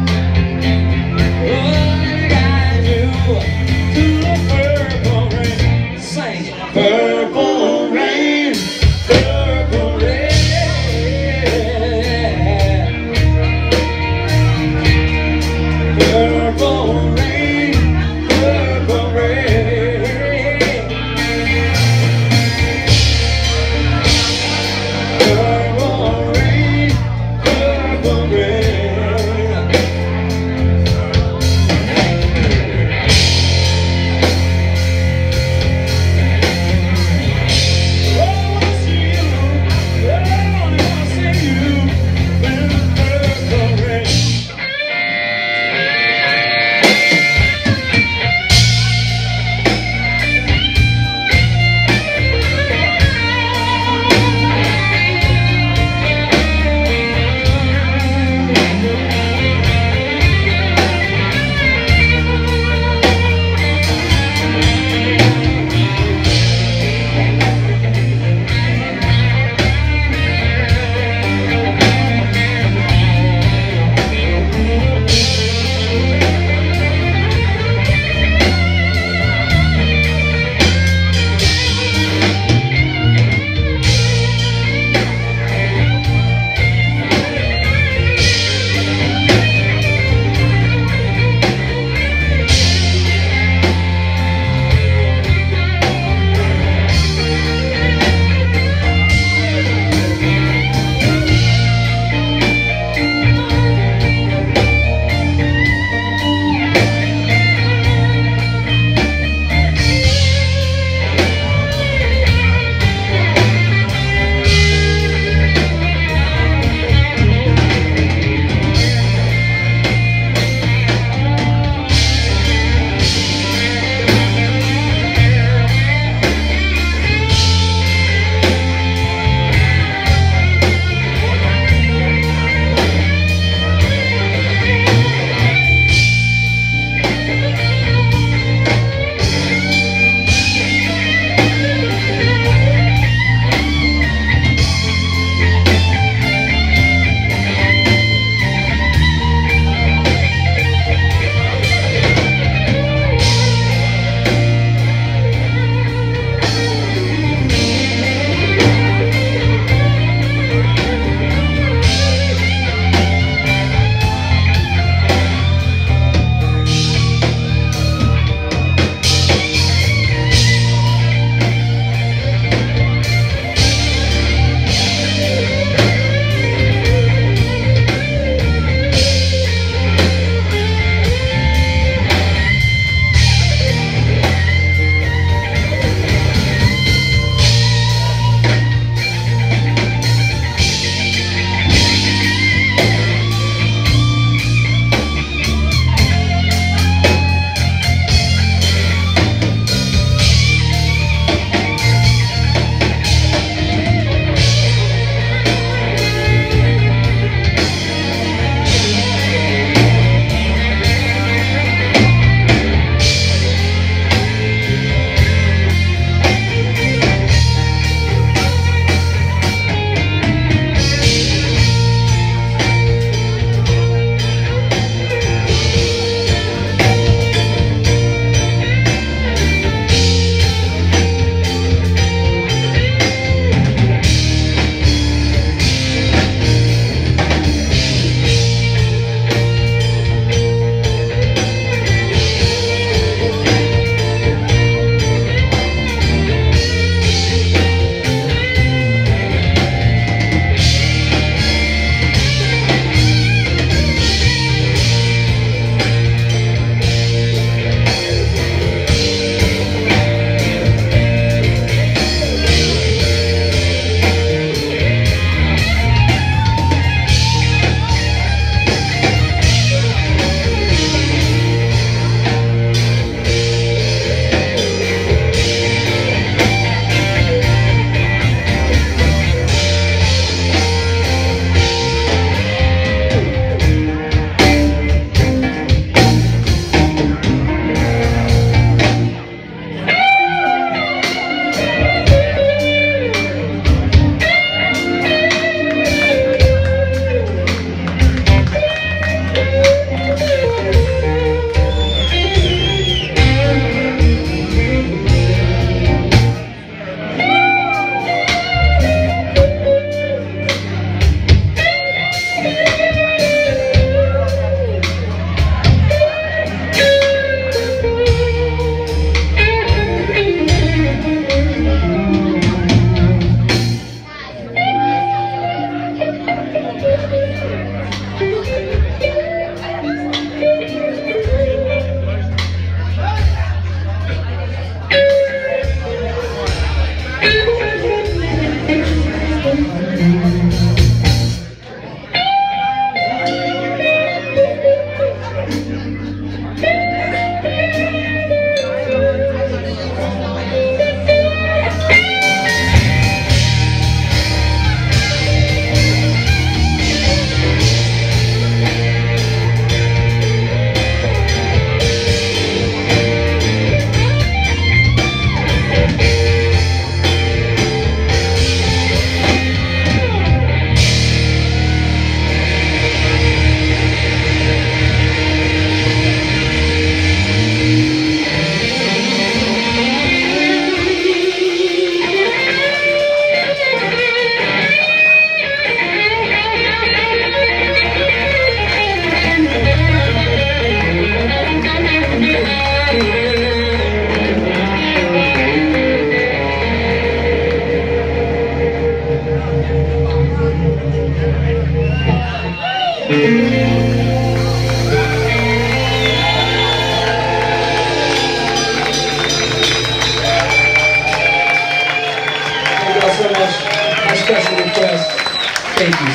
Oh, guide you to the purple rain. Sing it. Purple rain, purple rain. Purple rain, purple rain, purple rain, purple rain.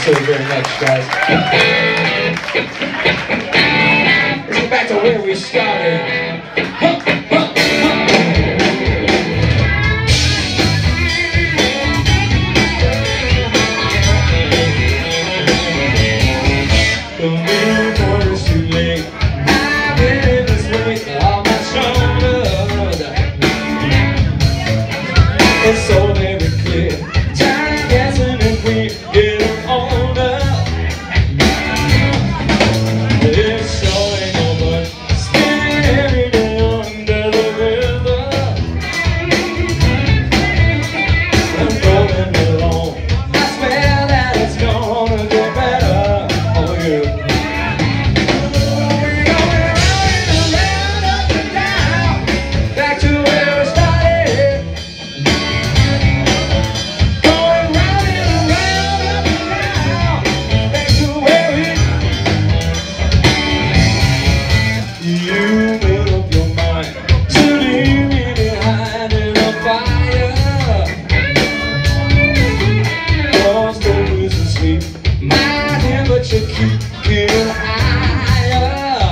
so very much, guys. Let's get back to where we started. It's so very clear. Time guessing if we get older. It's showing no much. Spinning every day under the river. I'm going along. I swear that it's gonna get better. Oh yeah. We're going round and round, up and down, back to where we started. But you keep getting higher.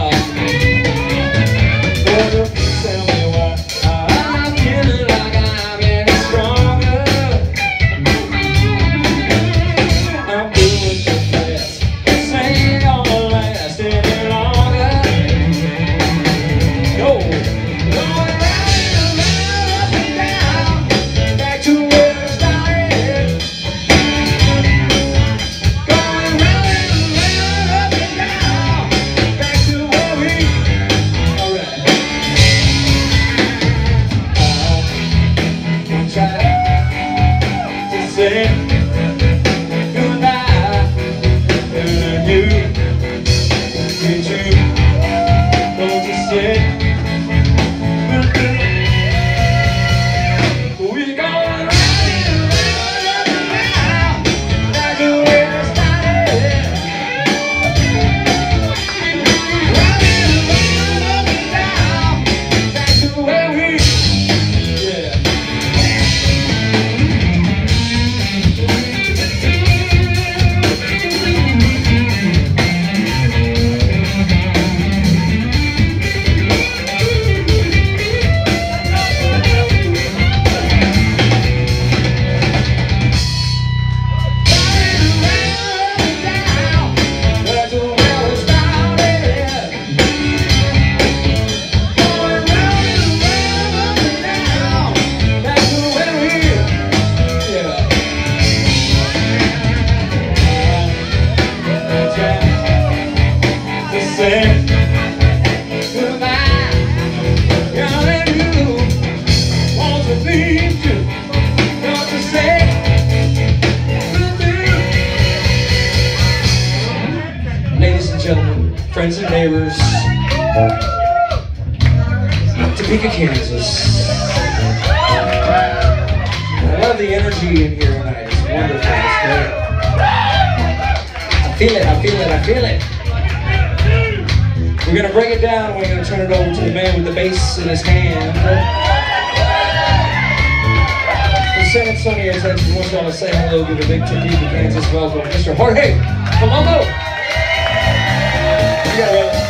Better tell me why I'm feeling like I'm getting stronger. I'm doing so fast, this ain't gonna last any longer. Go, going round and round, up and down, back to where we started. Going round. Say goodbye, and you, did you, don't you say goodbye? We're going round and round, back to where we started. Round and round, up and down, back to where we, yeah. Say goodbye, girl, and you want to leave too. Don't you say goodbye. Ladies and gentlemen, friends and neighbors, Topeka, Kansas. I love the energy in here tonight. It's wonderful. It's great. I feel it. I feel it. I feel it. We're going to break it down. We're going to turn it over to the man with the bass in his hand. For San Antonio attention, I want y'all to say hello, give a big Topeka, Kansas welcome, Mr. Jorge Palumbo. You got it,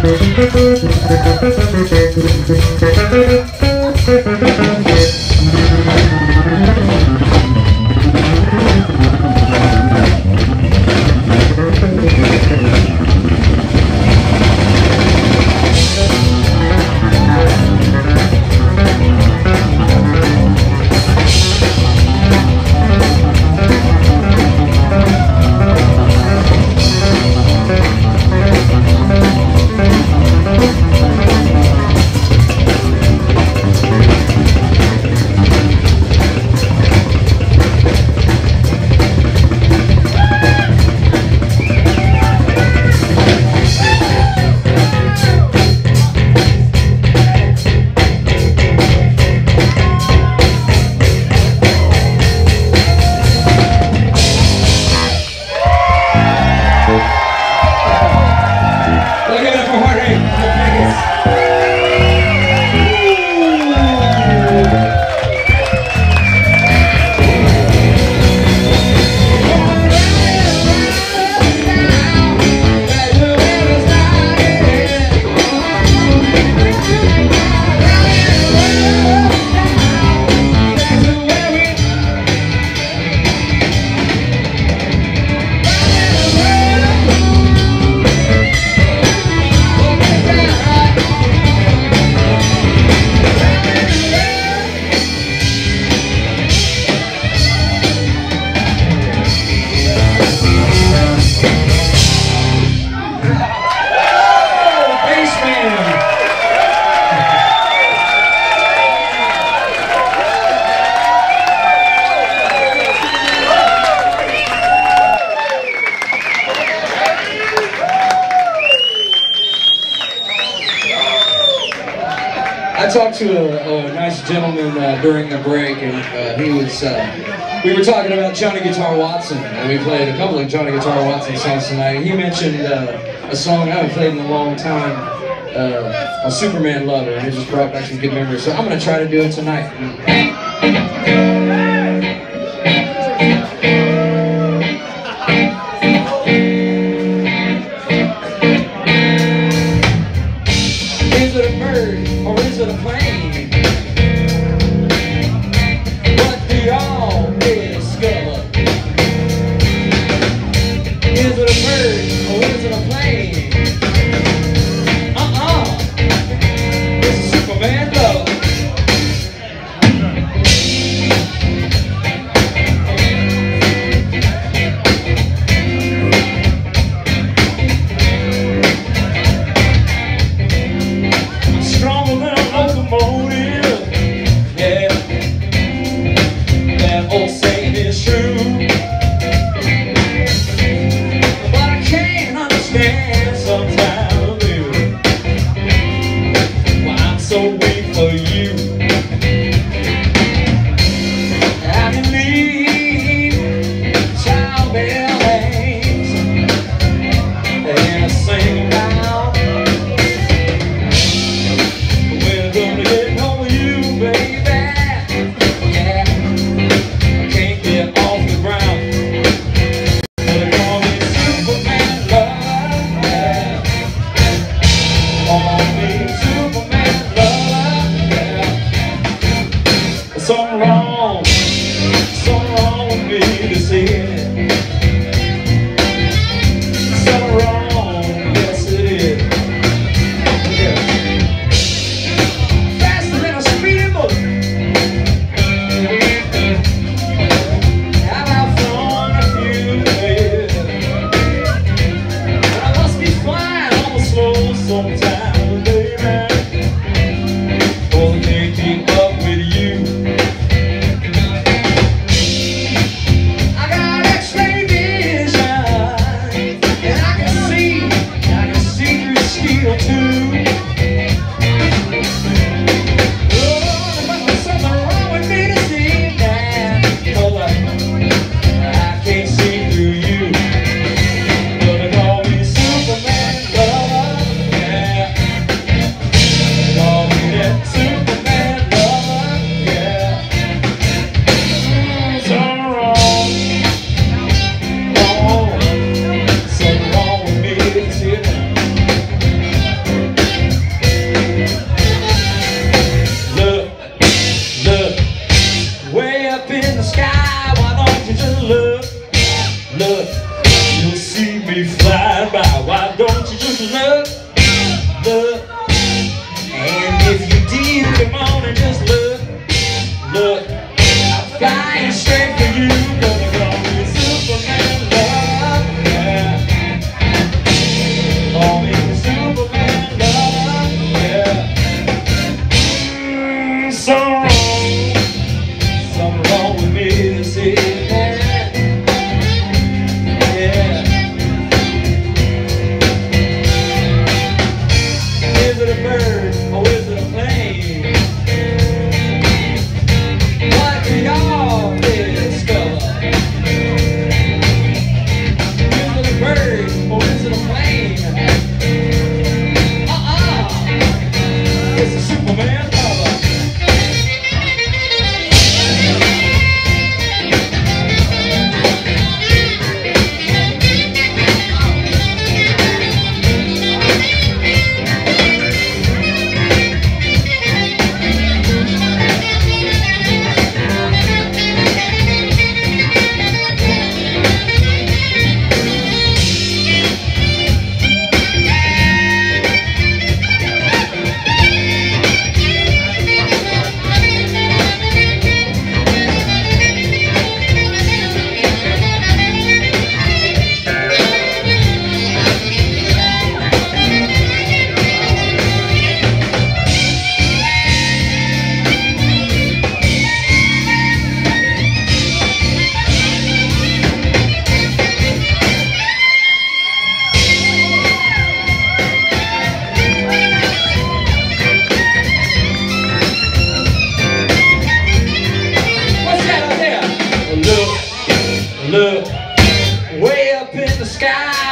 I talked to a nice gentleman during the break, and we were talking about Johnny Guitar Watson, and we played a couple of Johnny Guitar Watson songs tonight. He mentioned a song I haven't played in a long time, a Superman Lover, and it just brought back some good memories. So I'm going to try to do it tonight. Is it a bird or is it a plane? What do y'all discover? Is it a bird or is it a plane? It's a Superman Lover. Yeah.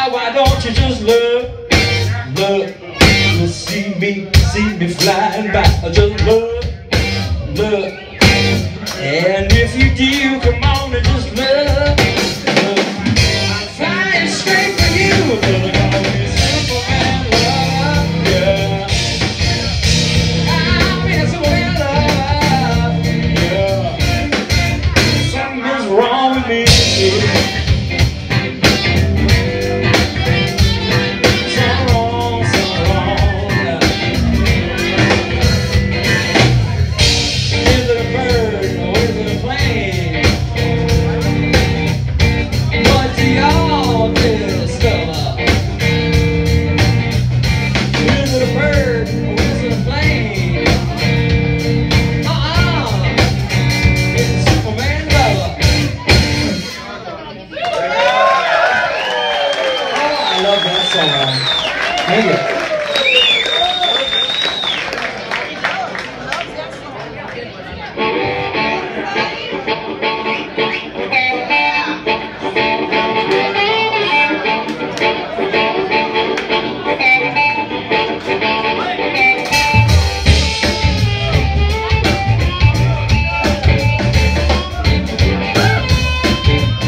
child, why don't you just look, see me flying by. Just look, and if you do, come on and just look. I'm flying straight for you, 'cause I call me simple man love, yeah. I'm in so in love, yeah. Something's wrong with me, yeah. Thank you.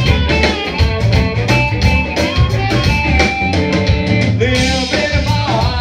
Live in my heart.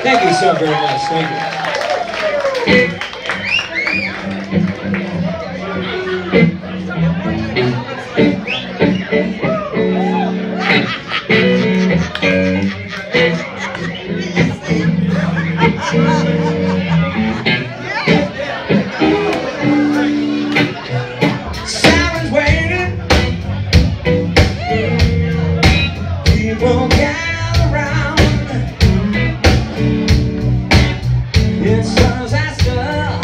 Thank you so very much. Thank you. Sirens waiting, people gather round. It's disaster,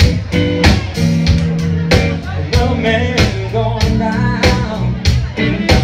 no man going down.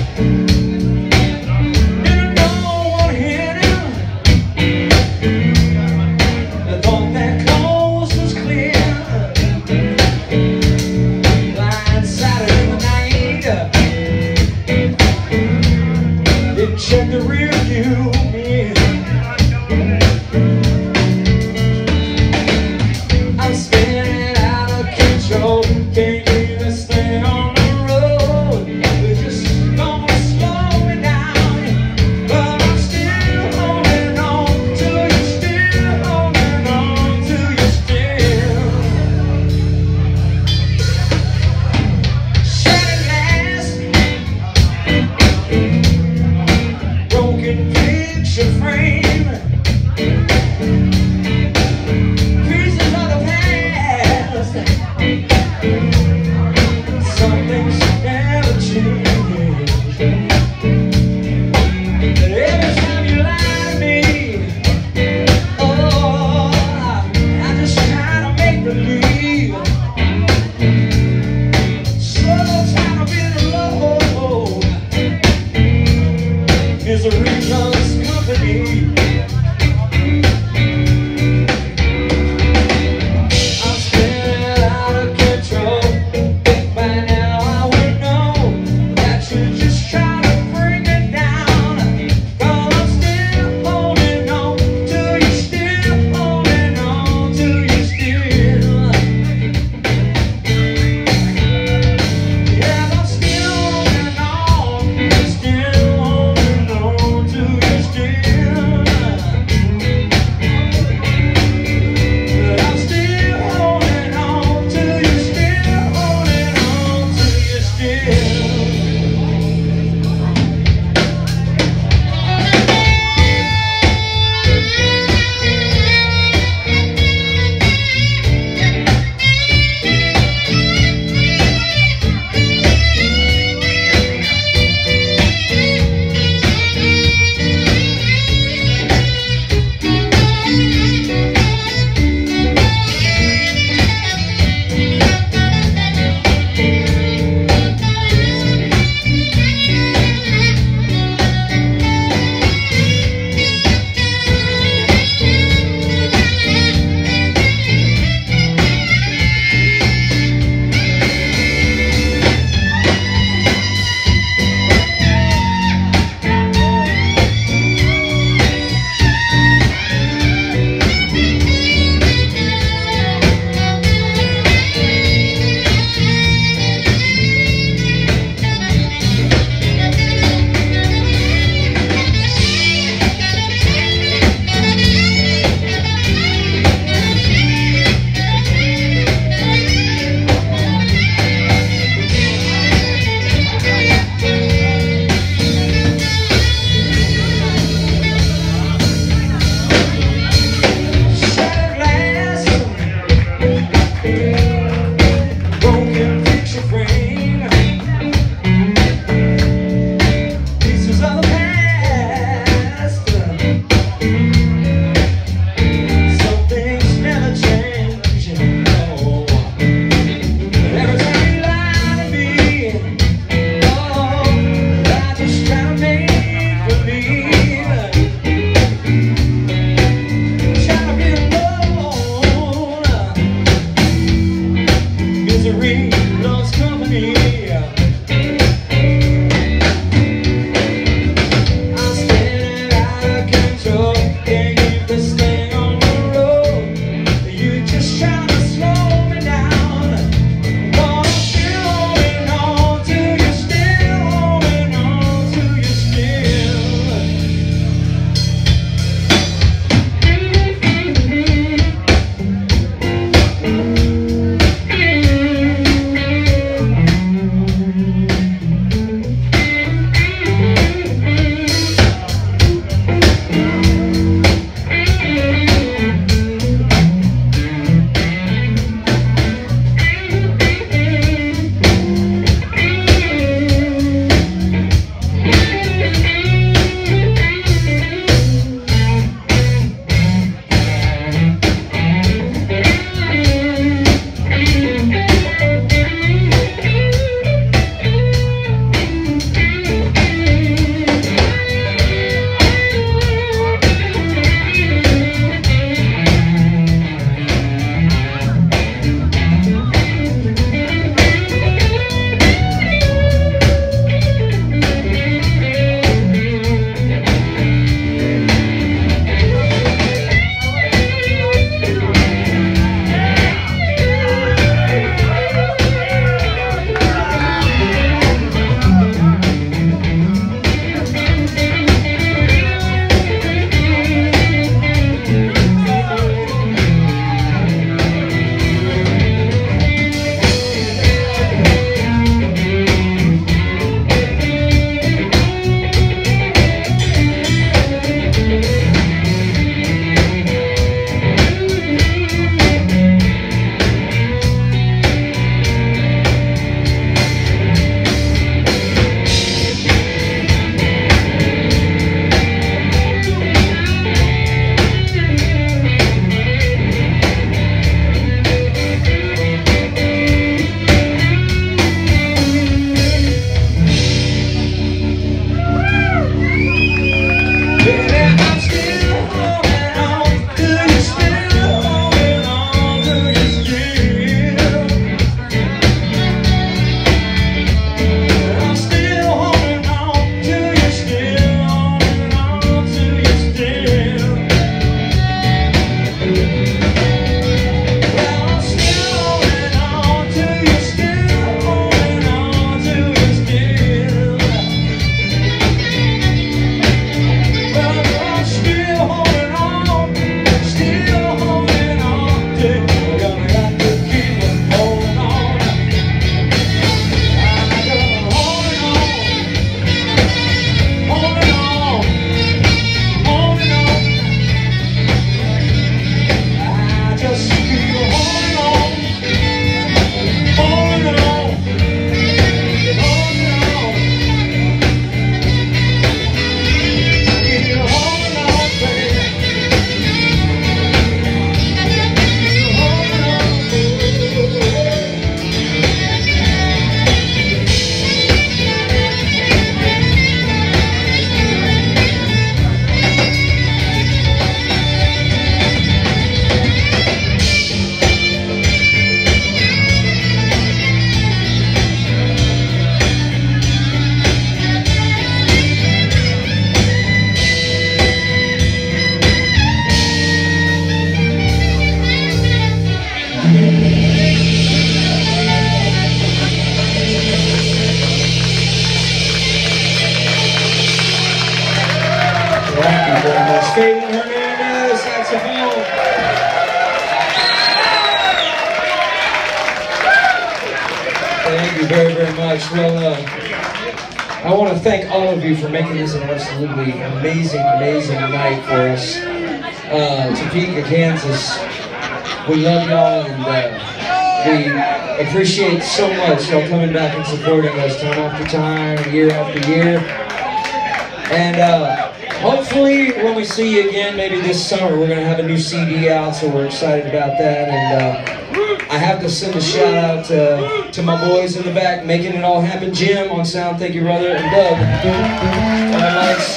much. Well, I want to thank all of you for making this an absolutely amazing, amazing night for us. Topeka, Kansas, we love y'all, and we appreciate so much y'all coming back and supporting us time after time, year after year. And hopefully when we see you again, maybe this summer, we're going to have a new CD out, so we're excited about that. And I have to send a shout out to my boys in the back, making it all happen. Jim on sound, thank you brother, and Doug on the lights.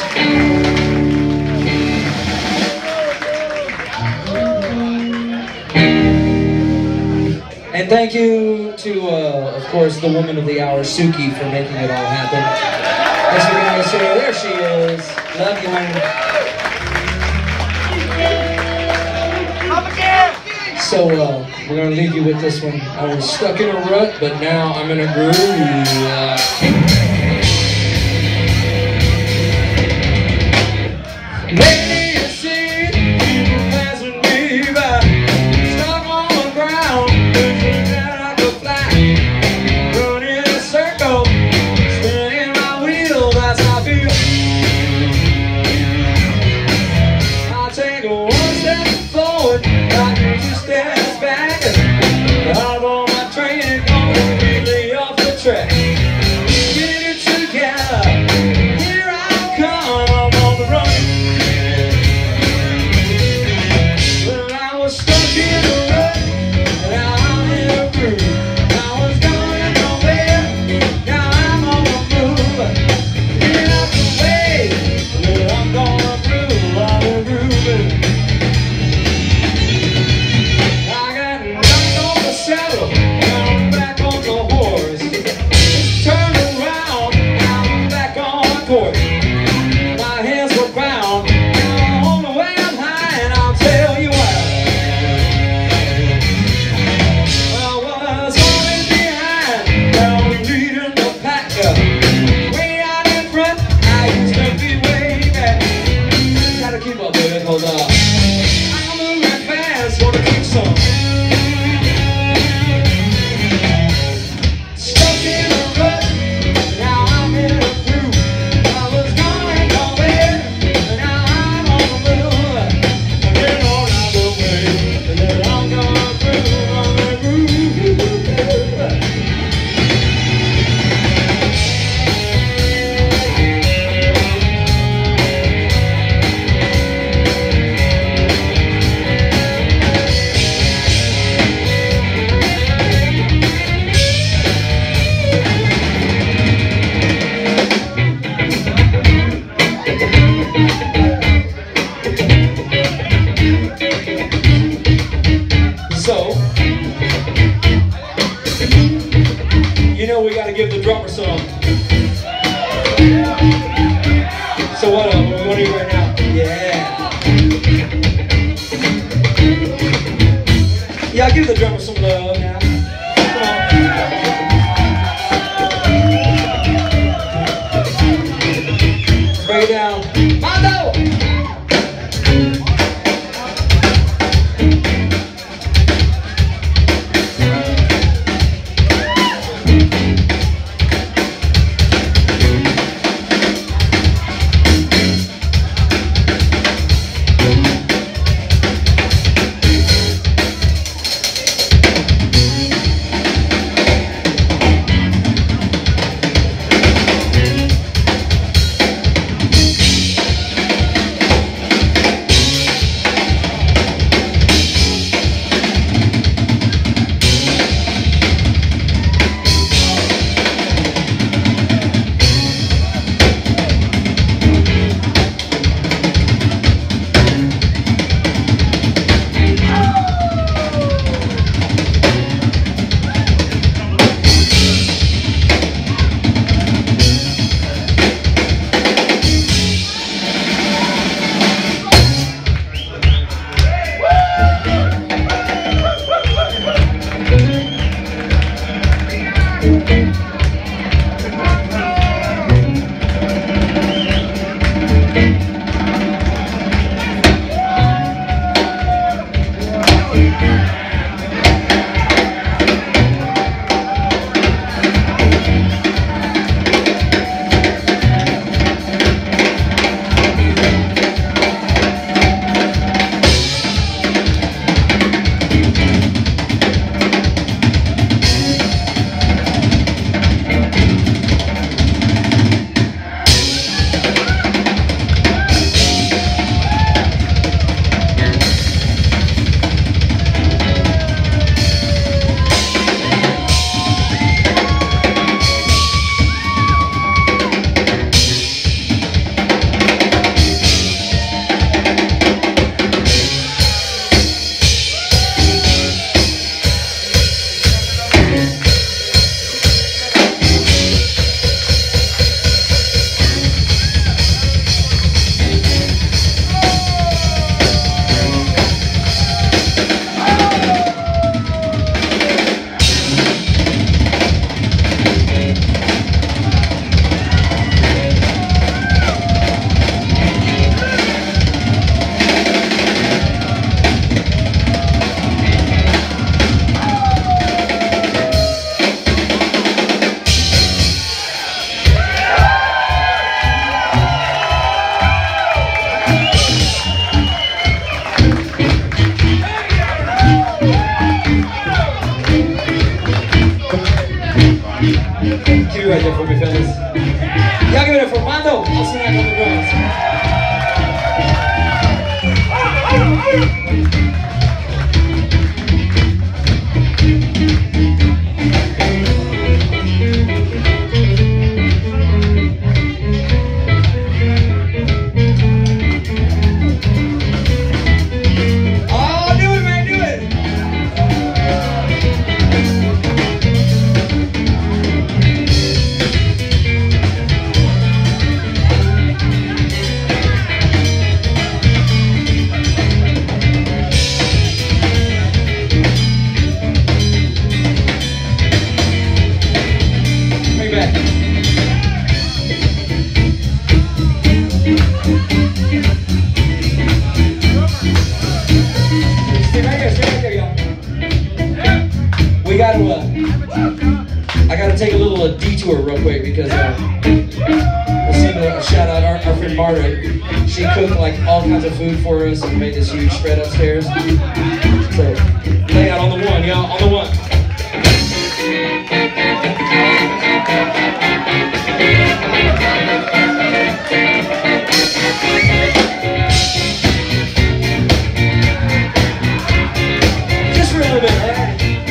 And thank you to, of course, the woman of the hour, Suki, for making it all happen. Thanks for being us here. There she is. Love you, honey. So, we're going to leave you with this one. I was stuck in a rut, but now I'm in a groove. Snack on the drums. I gotta take a little detour real quick because let's see, shout out our friend Marta. She cooked like all kinds of food for us and made this huge spread upstairs. So lay out on the one, y'all, on the one. Just for a little bit, all right?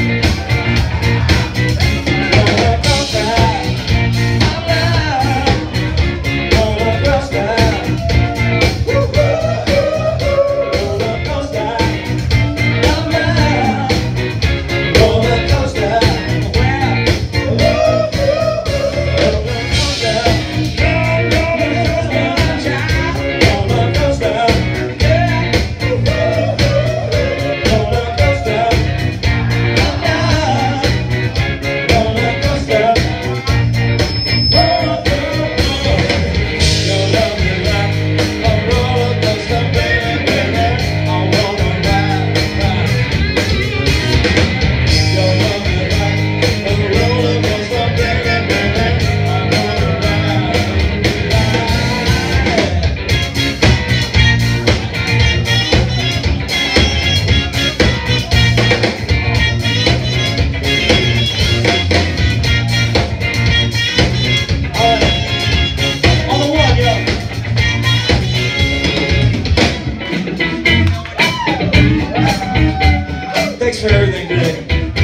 Thanks for everything today.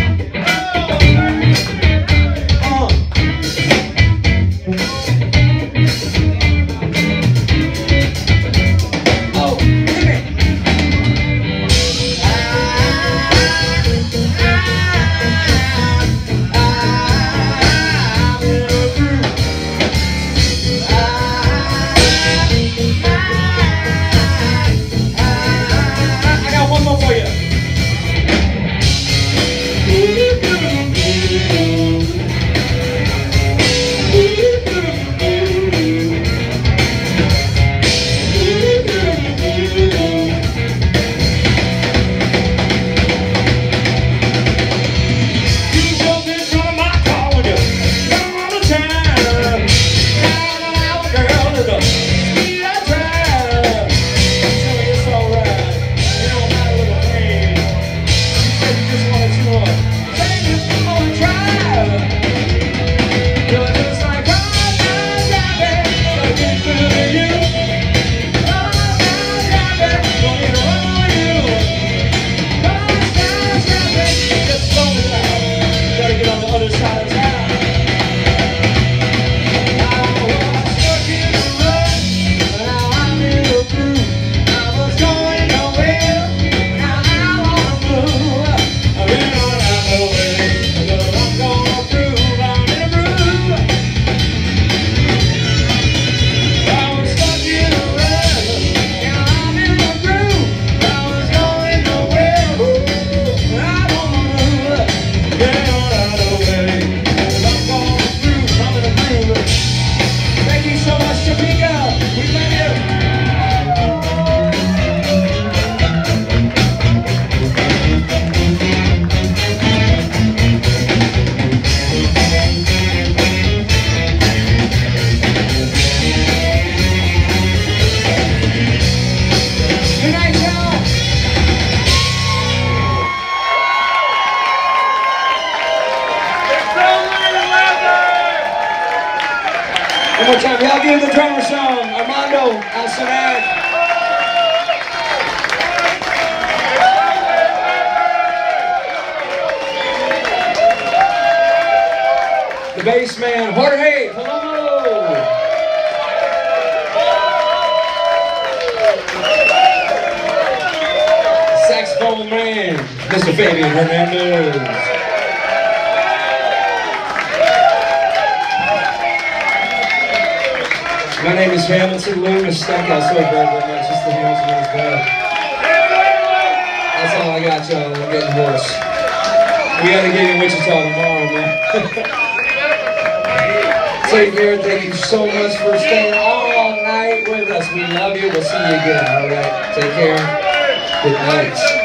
I got one more for you. One more time, y'all give the drummer some. Armando Alcinag. The bass man, Jorge Palomo. Saxophone man, Mr. Fabian Hernandez. My name is Hamilton Loomis. Thank y'all so very much. It's the Hamilton Loomis Band. That's all I got, y'all. I'm getting hoarse. We gotta get in Wichita tomorrow, man. Take care. Thank you so much for staying all night with us. We love you. We'll see you again. All right. Take care. Good night.